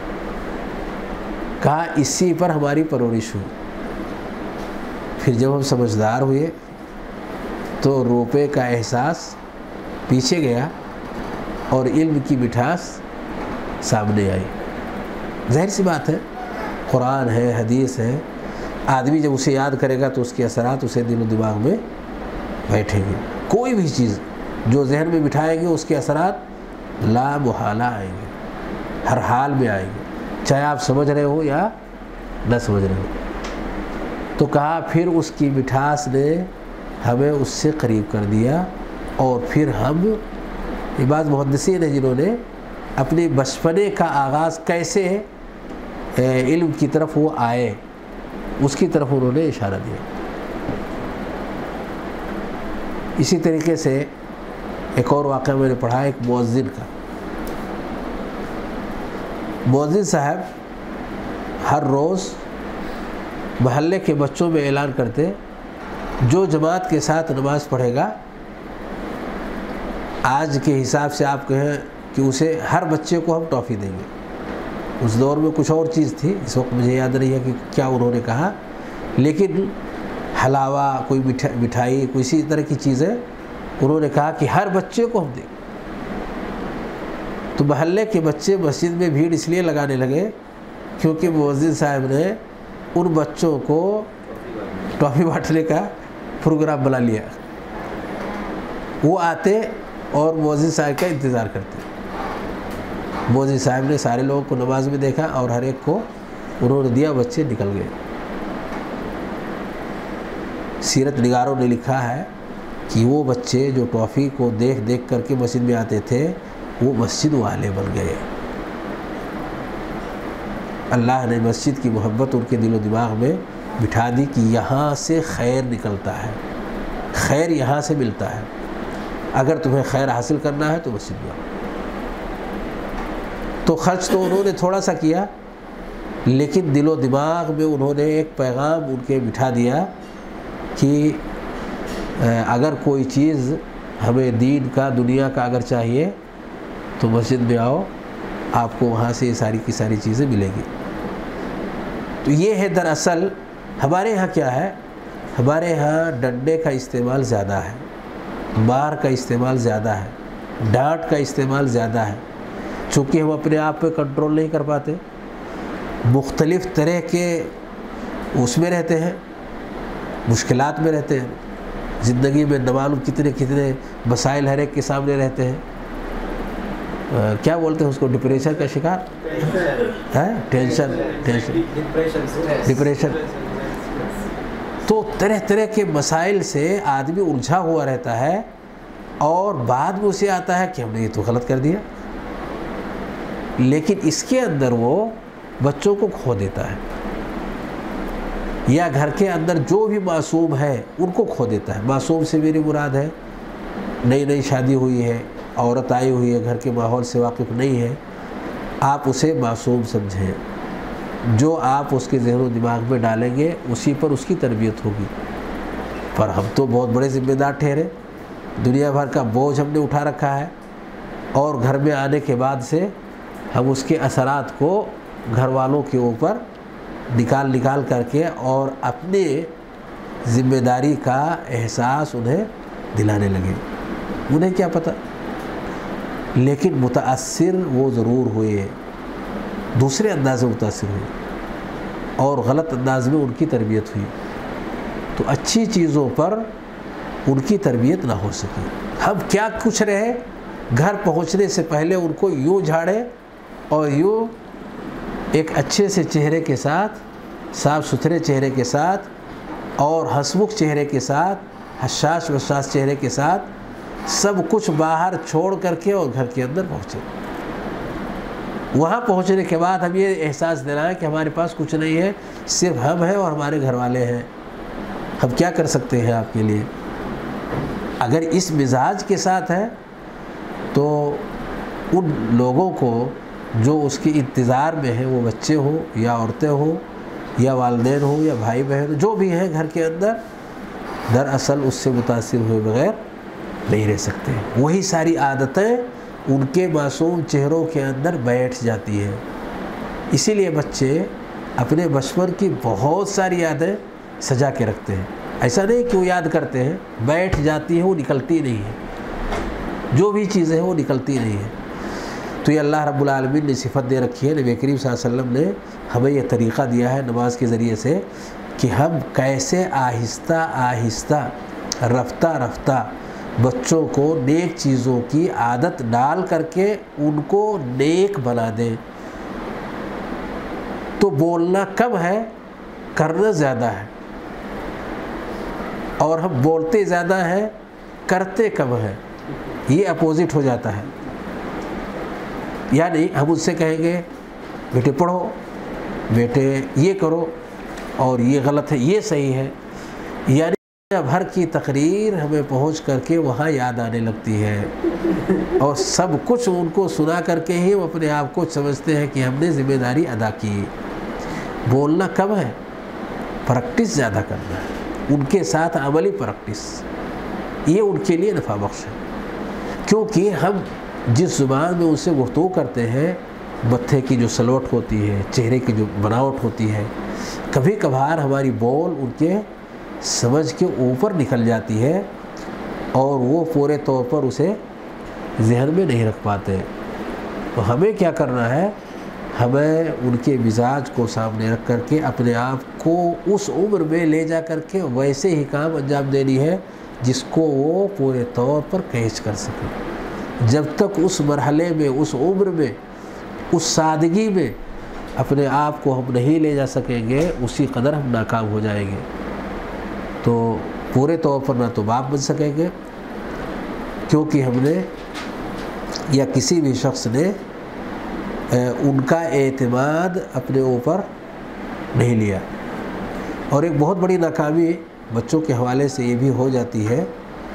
کہا اسی پر ہماری پرورش ہوئی. پھر جب ہم سمجھدار ہوئے تو روپے کا احساس پیچھے گیا اور علم کی مٹھاس سامنے آئی. ظاہر سی بات ہے, قرآن ہے, حدیث ہے, آدمی جب اسے یاد کرے گا تو اس کے اثرات اسے دل و دماغ میں بیٹھیں گے. کوئی بھی چیز جو ذہن میں بٹھائیں گے اس کے اثرات لا محالہ آئیں گے, ہر حال میں آئیں گے, چاہے آپ سمجھ رہے ہو یا نہ سمجھ رہے ہو. تو کہا پھر اس کی مٹھاس نے ہمیں اس سے قریب کر دیا. اور پھر ہم, یہ بعض محدثین ہیں جنہوں نے اپنی بچپنے کا آغاز کیسے علم کی طرف وہ آئے اس کی طرف انہوں نے اشارہ دیا. اسی طریقے سے ایک اور واقعہ میں نے پڑھا ایک مؤذن کا. مؤذن صاحب ہر روز محلے کے بچوں میں اعلان کرتے جو جماعت کے ساتھ نماز پڑھے گا, آج کے حساب سے آپ کہیں کہ اسے ہر بچے کو ہم ٹافی دیں گے. اس دور میں کچھ اور چیز تھی, اس وقت مجھے یاد نہیں ہے کہ کیا انہوں نے کہا, لیکن حلاوہ, کوئی مٹھائی, کوئی اسی طرح کی چیزیں انہوں نے کہا کہ ہر بچے کو ہم دیں. تو محلے کے بچے مسجد میں بھیڑ اس لیے لگانے لگے کیونکہ مؤذن صاحب نے ان بچوں کو ٹافی بانٹنے کا پروگرام بنا لیا. وہ آتے اور مؤذن صاحب کا انتظار کرتے. مؤذن صاحب نے سارے لوگوں کو نماز میں دیکھا اور ہر ایک کو انہوں نے دیا, بچے نکل گئے. سیرت نگاروں نے لکھا ہے کہ وہ بچے جو ٹافی کو دیکھ دیکھ کر کے مسجد میں آتے تھے وہ مسجد والے بن گئے. اللہ نے مسجد کی محبت ان کے دل و دماغ میں بٹھا دی کہ یہاں سے خیر نکلتا ہے, خیر یہاں سے ملتا ہے. اگر تمہیں خیر حاصل کرنا ہے تو مسجد میں آؤ. تو خرچ تو انہوں نے تھوڑا سا کیا, لیکن دل و دماغ میں انہوں نے ایک پیغام ان کے بٹھا دیا کہ اگر کوئی چیز ہمیں دین کا, دنیا کا اگر چاہیے تو مسجد میں آؤ, آپ کو وہاں سے یہ ساری کی ساری چیزیں ملیں گی. تو یہ ہے دراصل ہمارے یہاں کیا ہے, ہمارے یہاں ڈنڈے کا استعمال زیادہ ہے, مار کا استعمال زیادہ ہے, ڈانٹ کا استعمال زیادہ ہے. چونکہ ہم اپنے آپ پہ کنٹرول نہیں کر پاتے, مختلف طرح کے اس میں رہتے ہیں, مشکلات میں رہتے ہیں, زندگی میں نمالم کتنے کتنے مسائل ہر ایک کے سامنے رہتے ہیں. کیا بولتے ہیں اس کو, ڈپریشن کا شکار ہے, ٹینشن ٹینشن ڈپریشن. تو طرح طرح کے مسائل سے آدمی الجھا ہوا رہتا ہے اور بعد میں اسے آتا ہے کہ ہم نے یہ تو غلط کر دیا, لیکن اس کے اندر وہ بچوں کو کھو دیتا ہے, یا گھر کے اندر جو بھی معصوم ہے ان کو کھو دیتا ہے. معصوم سے میری مراد ہے نئی نئی شادی ہوئی ہے, عورت آئی ہوئی ہے, گھر کے ماحول سے واقف نہیں ہے, آپ اسے معصوم سمجھیں. جو آپ اس کے ذہن و دماغ میں ڈالیں گے اسی پر اس کی تربیت ہوگی. پر ہم تو بہت بڑے ذمہ دار ٹھہرے, دنیا بھر کا بوجھ ہم نے اٹھا رکھا ہے, اور گھر میں آنے کے بعد سے ہم اس کے اثرات کو گھر والوں کے اوپر نکال نکال کر کے اور اپنے ذمہ داری کا احساس انہیں دلانے لگے. انہیں کیا پتہ, لیکن متاثر وہ ضرور ہوئے, دوسرے انداز میں متاثر ہوئے اور غلط انداز میں ان کی تربیت ہوئی. تو اچھی چیزوں پر ان کی تربیت نہ ہو سکی. ہم کیا کچھ رہے گھر پہنچنے سے پہلے ان کو یوں جھاڑے اور یوں ایک اچھے سے چہرے کے ساتھ، صاف ستھرے چہرے کے ساتھ اور ہنسمکھ چہرے کے ساتھ، حشاش وشاش چہرے کے ساتھ سب کچھ باہر چھوڑ کر کے اور گھر کے اندر پہنچے۔ وہاں پہنچنے کے بعد ہم یہ احساس دلائیں کہ ہمارے پاس کچھ نہیں ہے، صرف ہم ہیں اور ہمارے گھر والے ہیں، ہم کیا کر سکتے ہیں آپ کے لیے۔ اگر اس مزاج کے ساتھ ہے تو ان لوگوں کو جو اس کے انتظار میں ہیں، وہ بچے ہوں یا عورتیں ہوں یا والدین ہوں یا بھائی بہن جو بھی ہیں گھر کے اندر، دراصل اس سے متاثر ہوئے بغیر نہیں رہ سکتے۔ وہی ساری عادتیں ان کے معصوم چہروں کے اندر بیٹھ جاتی ہیں۔ اسی لیے بچے اپنے بچپن کی بہت ساری یادیں سجا کے رکھتے ہیں۔ ایسا نہیں کہ وہ یاد کرتے ہیں، بیٹھ جاتی ہیں، وہ نکلتی نہیں ہیں، جو بھی چیزیں ہیں وہ نکلتی نہیں ہیں۔ تو یہ اللہ رب العالمین نے صفت دے رکھی ہے، نبی کریم صلی اللہ علیہ وسلم نے ہمیں یہ طریقہ دیا ہے نماز کے ذریعے سے کہ ہم کیسے آہستہ آہستہ رفتہ رفتہ بچوں کو نیک چیزوں کی عادت ڈال کر کے ان کو نیک بنا دیں۔ تو بولنا کم ہے، کرنا زیادہ ہے، اور ہم بولتے زیادہ ہیں، کرتے کم ہیں، یہ اپوزٹ ہو جاتا ہے۔ یعنی ہم ان سے کہیں گے بیٹے پڑھو، بیٹے یہ کرو، اور یہ غلط ہے، یہ صحیح ہے، یعنی بھر کی تقریر ہمیں پہنچ کر کے وہاں یاد آنے لگتی ہے، اور سب کچھ ان کو سنا کر کے ہی وہ اپنے آپ کو سمجھتے ہیں کہ ہم نے ذمہ داری ادا کی۔ بولنا کم ہے، پریکٹس زیادہ کرنا ہے، ان کے ساتھ عملی پریکٹس، یہ ان کے لیے نفع بخش ہے۔ کیونکہ ہم جس زبان میں ان سے گفتگو کرتے ہیں، متھے کی جو سلوٹ ہوتی ہے، چہرے کی جو بناوٹ ہوتی ہے، کبھی کبھار ہماری بول ان کے سمجھ کے اوپر نکل جاتی ہے اور وہ پورے طور پر اسے ذہن میں نہیں رکھ پاتے۔ تو ہمیں کیا کرنا ہے، ہمیں ان کے مزاج کو سامنے رکھ کر کے اپنے آپ کو اس عمر میں لے جا کر کے ویسے ہی کام انجام دینی ہے جس کو وہ پورے طور پر کیچ کر سکے۔ جب تک اس مرحلے میں، اس عمر میں، اس سادگی میں اپنے آپ کو ہم نہیں لے جا سکیں گے، اسی قدر ہم ناکام ہو جائیں گے۔ تو پورے طور پر نہ تو باپ بن سکیں گے، کیونکہ ہم نے یا کسی بھی شخص نے ان کا اعتماد اپنے اوپر نہیں لیا۔ اور ایک بہت بڑی ناکامی بچوں کے حوالے سے یہ بھی ہو جاتی ہے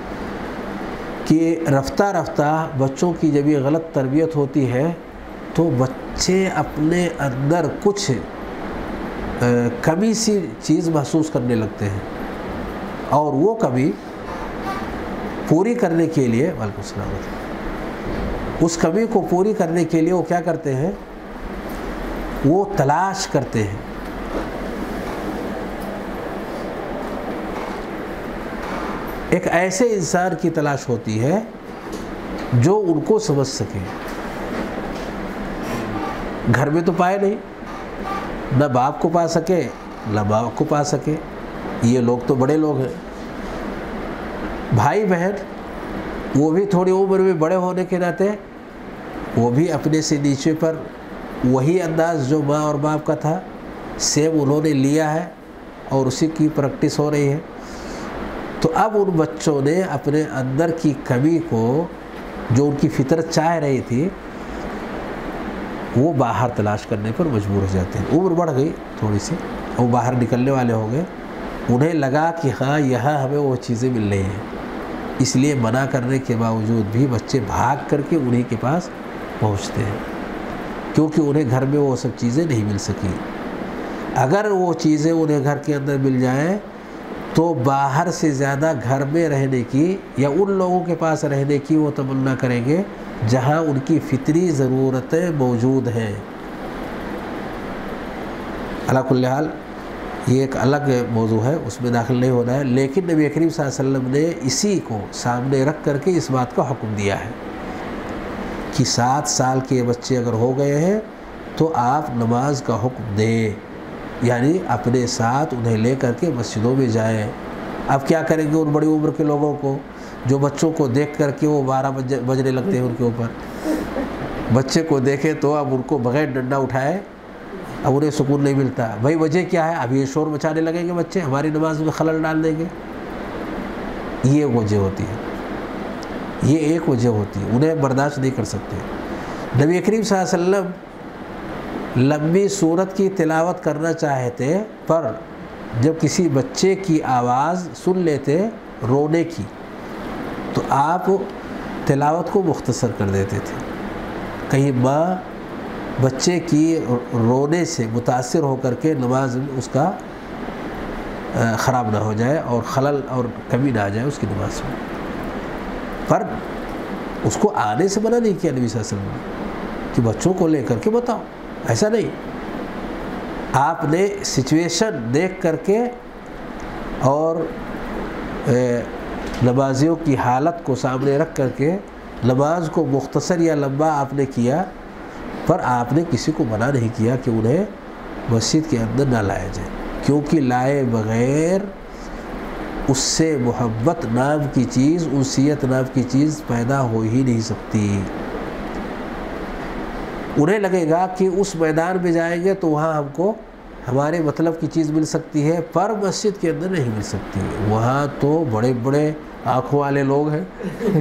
کہ رفتہ رفتہ بچوں کی جب یہ غلط تربیت ہوتی ہے تو بچے اپنے اندر کچھ کمی سی چیز محسوس کرنے لگتے ہیں، اور وہ کمی پوری کرنے کے لیے وعلیکم السلام اس کمی کو پوری کرنے کے لیے وہ کیا کرتے ہیں، وہ تلاش کرتے ہیں۔ ایک ایسے انسان کی تلاش ہوتی ہے جو ان کو سمجھ سکے۔ گھر میں تو پائے نہیں، نہ باپ کو پا سکے نہ باپ کو پا سکے، یہ لوگ تو بڑے لوگ ہیں۔ بھائی بہن وہ بھی تھوڑی عمر میں بڑے ہونے کے ناطے وہ بھی اپنے سے نیچے پر وہی انداز جو ماں اور باپ کا تھا سیم انہوں نے لیا ہے، اور اسی کی پریکٹس ہو رہی ہے۔ تو اب ان بچوں نے اپنے اندر کی کمی کو جو ان کی فطرت چاہ رہی تھی وہ باہر تلاش کرنے پر مجبور ہو جاتے ہیں۔ عمر بڑھ گئی تھوڑی سی، وہ باہر نکلنے والے ہو گئے، انہیں لگا کہ ہاں یہاں ہمیں وہ چیزیں مل رہی ہیں، اس لیے منع کرنے کے باوجود بھی بچے بھاگ کر کے انہی کے پاس پہنچتے ہیں، کیونکہ انہیں گھر میں وہ سب چیزیں نہیں مل سکی۔ اگر وہ چیزیں انہیں گھر کے اندر مل جائیں تو باہر سے زیادہ گھر میں رہنے کی یا ان لوگوں کے پاس رہنے کی وہ تمنا کریں گے جہاں ان کی فطری ضرورتیں موجود ہیں۔ علی کل حال یہ ایک الگ موضوع ہے، اس میں داخل نہیں ہونا ہے، لیکن نبی کریم صلی اللہ علیہ وسلم نے اسی کو سامنے رکھ کر کے اس بات کا حکم دیا ہے کہ سات سال کے بچے اگر ہو گئے ہیں تو آپ نماز کا حکم دیں، یعنی اپنے ساتھ انہیں لے کر کے مسجدوں میں جائیں۔ اب کیا کریں گے ان بڑی عمر کے لوگوں کو جو بچوں کو دیکھ کر کے وہ بارہ بجنے لگتے ہیں ان کے اوپر، بچے کو دیکھے تو اب ان کو بغیر ڈنڈا اٹھائے اب انہیں سکون نہیں ملتا. بھائی وجہ کیا ہے؟ اب یہ شور مچانے لگیں گے بچے، ہماری نماز میں خلل ڈال دیں گے. یہ وجہ ہوتی ہے، یہ ایک وجہ ہوتی ہے، انہیں برداشت نہیں کر سکتے. نبی کریم صلی اللہ علیہ وسلم لمبی سورت کی تلاوت کرنا چاہتے، پر جب کسی بچے کی آواز سن لیتے رونے کی تو آپ تلاوت کو مختصر کر دیتے تھے. کہیں ماں بچے کی رونے سے متاثر ہو کر کے نماز اس کا خراب نہ ہو جائے اور خلل اور کمی نہ آ جائے اس کی نماز میں. پر اس کو آنے سے منع نہیں کیا نبی صلی اللہ علیہ وسلم نے کہ بچوں کو لے کر کے بتاؤ، ایسا نہیں. آپ نے سچویشن دیکھ کر کے اور نمازیوں کی حالت کو سامنے رکھ کر کے نماز کو مختصر یا لمبا آپ نے کیا، پر آپ نے کسی کو منع نہیں کیا کہ انہیں مسجد کے اندر نہ لایا جائے، کیونکہ لائے بغیر اس سے محبت نام کی چیز، انسیت نام کی چیز پیدا ہو ہی نہیں سکتی. انہیں لگے گا کہ اس میدان میں جائیں گے تو وہاں ہم کو ہمارے مطلب کی چیز مل سکتی ہے، پر مسجد کے اندر نہیں مل سکتی. وہاں تو بڑے بڑے آنکھوں والے لوگ ہیں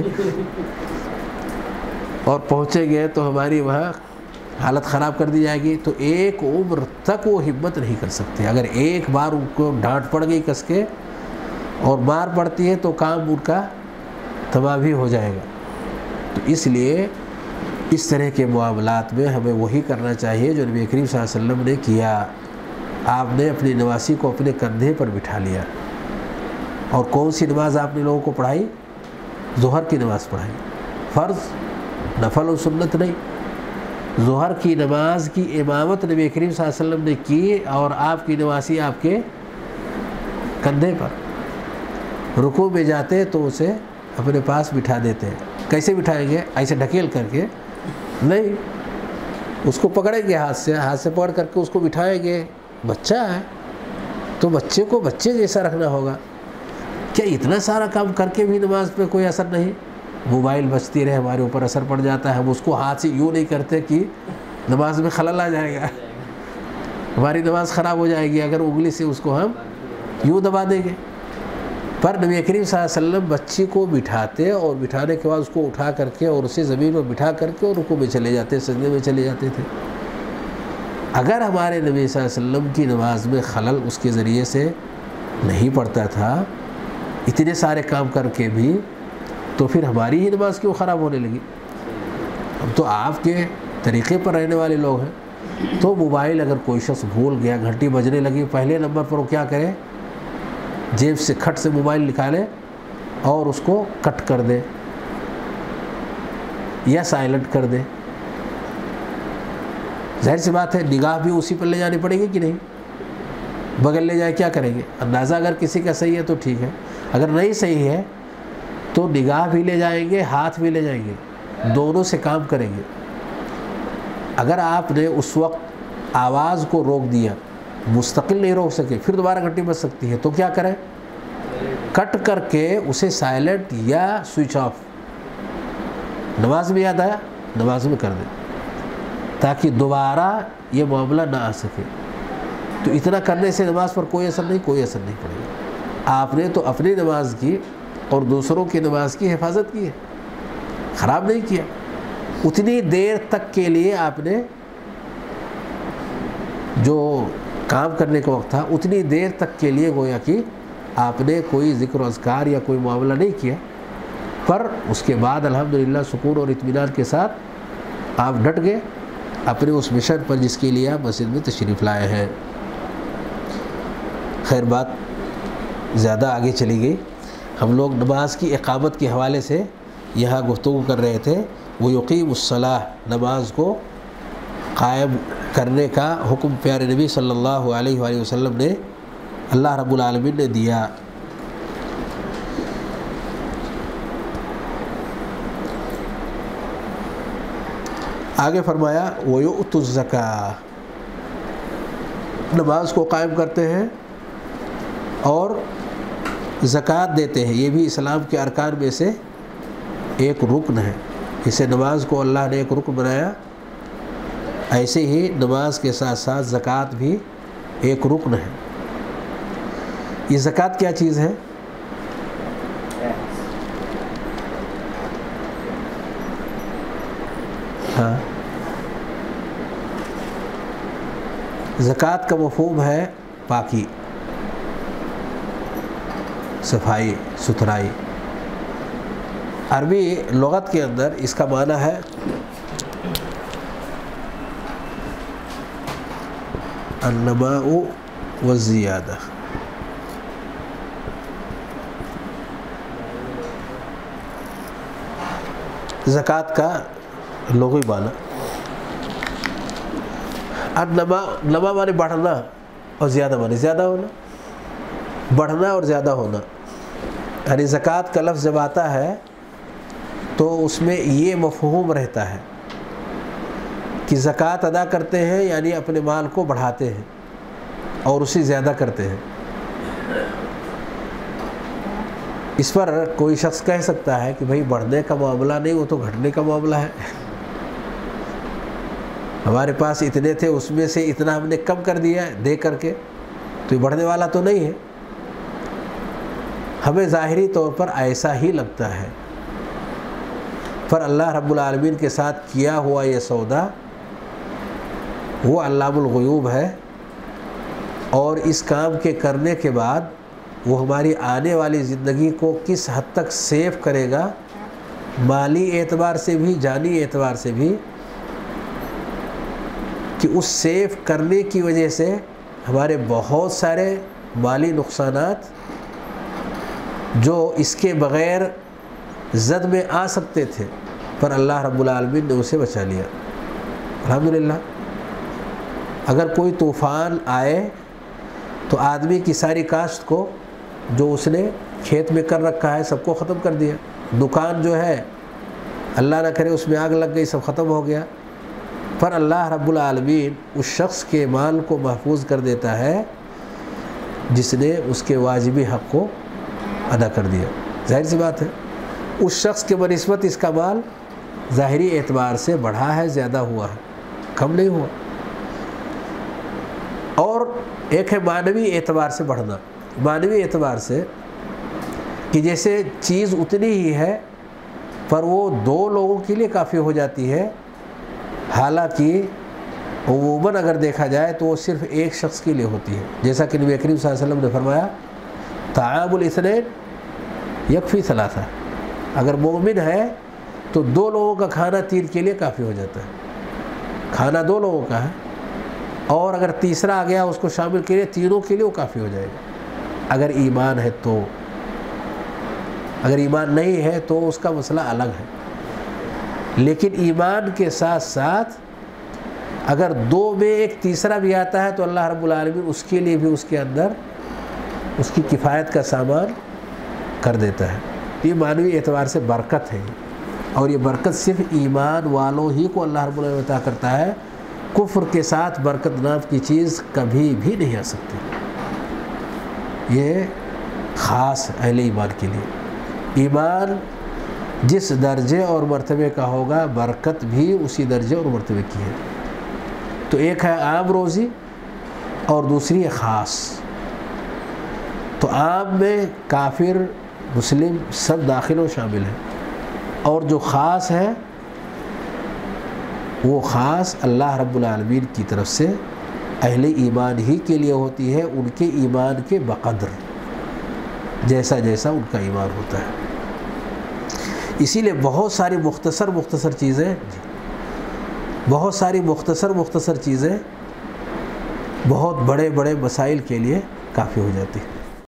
اور پہنچیں گے تو ہماری وہاں حالت خراب کر دی جائے گی. تو ایک عمر تک وہ ہمت نہیں کر سکتے. اگر ایک بار ان کو ڈانٹ پڑ گئی کس کے اور مار پڑتی ہے تو کام ان کا تباہ بھی ہو جائے گا. تو اس لیے اس طرح کے معاملات میں ہمیں وہی کرنا چاہیے جو نبی کریم صلی اللہ علیہ وسلم نے کیا. آپ نے اپنی نواسی کو اپنے کندھے پر بٹھا لیا. اور کون سی نماز آپ نے لوگوں کو پڑھائی؟ ظہر کی نماز پڑھائی، فرض، نفل و سنت نہیں. ظہر کی نماز کی امامت نبی کریم صلی اللہ علیہ وسلم نے کی اور آپ کی نواسی آپ کے کندھے پر. رکوع میں جاتے تو اسے اپنے پاس بٹھا دیتے. کیسے بٹھائیں گے؟ ایسے ڈھکیل کر کے نہیں، اس کو پکڑیں گے ہاتھ سے، ہاتھ سے پکڑ کر کے اس کو بٹھائیں گے. بچہ ہے تو بچے کو بچے جیسا رکھنا ہوگا. کیا اتنا سارا کام کر کے بھی نماز پہ کوئی اثر نہیں؟ موبائل بجتی رہے ہمارے اوپر اثر پڑ جاتا ہے. ہم اس کو ہاتھ سے یوں نہیں کرتے کہ نماز میں خلل آ جائے گا، ہماری نماز خراب ہو جائے گی اگر انگلی سے اس کو ہم یوں دبا دیں گے. پر نبی کریم صلی اللہ علیہ وسلم بچی کو بٹھاتے اور بٹھانے کے بعد اس کو اٹھا کر کے اور اسے زمین پر بٹھا کر کے اور رکوع میں چلے جاتے، سجدے میں چلے جاتے تھے. اگر ہمارے نبی صلی اللہ علیہ وسلم کی نماز میں خلل اس کے ذریعے سے نہیں پڑتا تھا اتنے سارے کام کر کے بھی، تو پھر ہماری ہی نماز کیوں خراب ہونے لگی؟ ہم تو آپ کے طریقے پر رہنے والے لوگ ہیں. تو موبائل اگر کوئی شخص بھول گیا، گھنٹی بجنے لگی، پہلے نمبر پر وہ کیا کرے؟ جیب سے کھٹ سے موبائل نکالے اور اس کو کٹ کر دے یا سائلنٹ کر دے. ظاہر سی بات ہے نگاہ بھی اسی پر لے جانی پڑے گی کہ نہیں؟ بغل لے جائے کیا کریں گے؟ اندازہ اگر کسی کا صحیح ہے تو ٹھیک ہے، اگر نہیں صحیح ہے تو نگاہ بھی لے جائیں گے، ہاتھ بھی لے جائیں گے، دونوں سے کام کریں گے. اگر آپ نے اس وقت آواز کو روک دیا، مستقل نہیں روک سکے، پھر دوبارہ گھنٹی بج سکتی ہے، تو کیا کریں؟ کٹ کر کے اسے سائلنٹ یا سوئچ آف. نماز میں یاد آیا نماز میں کر دیں تاکہ دوبارہ یہ معاملہ نہ آ سکے. تو اتنا کرنے سے نماز پر کوئی اثر نہیں، کوئی اثر نہیں پڑے گا. آپ نے تو اپنی نماز کی اور دوسروں کی نماز کی حفاظت کی ہے، خراب نہیں کیا. اتنی دیر تک کے لیے آپ نے جو کام کرنے کا وقت تھا اتنی دیر تک کے لیے گویا کہ آپ نے کوئی ذکر و اذکار یا کوئی معاملہ نہیں کیا، پر اس کے بعد الحمدللہ سکون اور اطمینان کے ساتھ آپ ڈٹ گئے اپنے اس مشن پر جس کے لیے آپ مسجد میں تشریف لائے ہیں. خیر بات زیادہ آگے چلی گئی. ہم لوگ نماز کی اقامت کے حوالے سے یہاں گفتگو کر رہے تھے. وہ یقیم الصلاح، نماز کو قائم کرنے کا حکم پیارے نبی صلی اللہ علیہ وآلہ وسلم نے اللہ رب العالمین نے دیا. آگے فرمایا وَيُؤْتُ الزَّكَاةَ، نماز کو قائم کرتے ہیں اور زکوٰۃ دیتے ہیں، یہ بھی اسلام کے ارکان میں سے ایک رکن ہے۔ جسے نماز کو اللہ نے ایک رکن بنایا، ایسے ہی نماز کے ساتھ ساتھ زکوٰۃ بھی ایک رکن ہے۔ یہ زکوٰۃ کیا چیز ہے؟ ہاں، زکوٰۃ کا مفہوم ہے پاکی، صفائی، ستھرائی۔ عربی لغت کے اندر اس کا معنی ہے النماء والزیادہ۔ زکوٰۃ کا لغوی معنی النماء، نما معنی بڑھنا اور زیادہ معنی زیادہ ہونا، بڑھنا اور زیادہ ہونا۔ یعنی زکوٰۃ کا لفظ جب آتا ہے تو اس میں یہ مفہوم رہتا ہے کہ زکوٰۃ ادا کرتے ہیں یعنی اپنے مال کو بڑھاتے ہیں اور اسے زیادہ کرتے ہیں۔ اس پر کوئی شخص کہہ سکتا ہے کہ بھئی بڑھنے کا معاملہ نہیں، وہ تو گھٹنے کا معاملہ ہے۔ ہمارے پاس اتنے تھے، اس میں سے اتنا ہم نے کم کر دیا ہے دے کر کے، تو یہ بڑھنے والا تو نہیں ہے۔ ہمیں ظاہری طور پر ایسا ہی لگتا ہے، پر اللہ رب العالمین کے ساتھ کیا ہوا یہ سودا وہ علام الغیوب ہے، اور اس کام کے کرنے کے بعد وہ ہماری آنے والی زندگی کو کس حد تک سیو کرے گا، مالی اعتبار سے بھی جانی اعتبار سے بھی، کہ اس سیو کرنے کی وجہ سے ہمارے بہت سارے مالی نقصانات جو اس کے بغیر زد میں آ سکتے تھے، پر اللہ رب العالمین نے اسے بچا لیا۔ الحمدللہ۔ اگر کوئی طوفان آئے تو آدمی کی ساری کاشت کو جو اس نے کھیت میں کر رکھا ہے سب کو ختم کر دیا۔ دکان جو ہے اللہ نہ کرے اس میں آگ لگ گئی، سب ختم ہو گیا، پر اللہ رب العالمین اس شخص کے مال کو محفوظ کر دیتا ہے جس نے اس کے واجبی حق کو ادا کر دیا۔ ظاہر سی بات ہے اس شخص کے بنسبت اس کا مال ظاہری اعتبار سے بڑھا ہے، زیادہ ہوا ہے، کم نہیں ہوا۔ اور ایک ہے معنوی اعتبار سے بڑھنا۔ معنوی اعتبار سے کہ جیسے چیز اتنی ہی ہے پر وہ دو لوگوں کے لیے کافی ہو جاتی ہے، حالانکہ عموماً اگر دیکھا جائے تو وہ صرف ایک شخص کے لیے ہوتی ہے۔ جیسا کہ نبی کریم صلی اللہ علیہ وسلم نے فرمایا طعام الاثنین یکفی ثلاثہ، اگر مومن ہے تو دو لوگوں کا کھانا تین کے لیے کافی ہو جاتا ہے۔ کھانا دو لوگوں کا ہے اور اگر تیسرا آ گیا اس کو شامل کے لیے، تینوں کے لیے وہ کافی ہو جائے گا، اگر ایمان ہے تو۔ اگر ایمان نہیں ہے تو اس کا مسئلہ الگ ہے۔ لیکن ایمان کے ساتھ ساتھ اگر دو میں ایک تیسرا بھی آتا ہے تو اللہ رب العالمین اس کے لیے بھی اس کے اندر اس کی کفایت کا سامان کر دیتا ہے۔ یہ معنوی اعتبار سے برکت ہے، اور یہ برکت صرف ایمان والوں ہی کو اللہ رب العالمین عطا کرتا ہے۔ کفر کے ساتھ برکت نام کی چیز کبھی بھی نہیں آ سکتی، یہ خاص اہل ایمان کے لیے۔ ایمان جس درجے اور مرتبے کا ہوگا برکت بھی اسی درجے اور مرتبے کی ہے۔ تو ایک ہے عام روزی اور دوسری ہے خاص۔ تو عام میں کافر مسلم سب داخل و شامل ہیں، اور جو خاص ہے وہ خاص اللہ رب العالمین کی طرف سے اہل ایمان ہی کے لیے ہوتی ہے، ان کے ایمان کے بقدر، جیسا جیسا ان کا ایمان ہوتا ہے۔ اسی لیے بہت ساری مختصر مختصر چیزیں بہت ساری مختصر مختصر چیزیں بہت بڑے بڑے مسائل کے لیے کافی ہو جاتی ہیں۔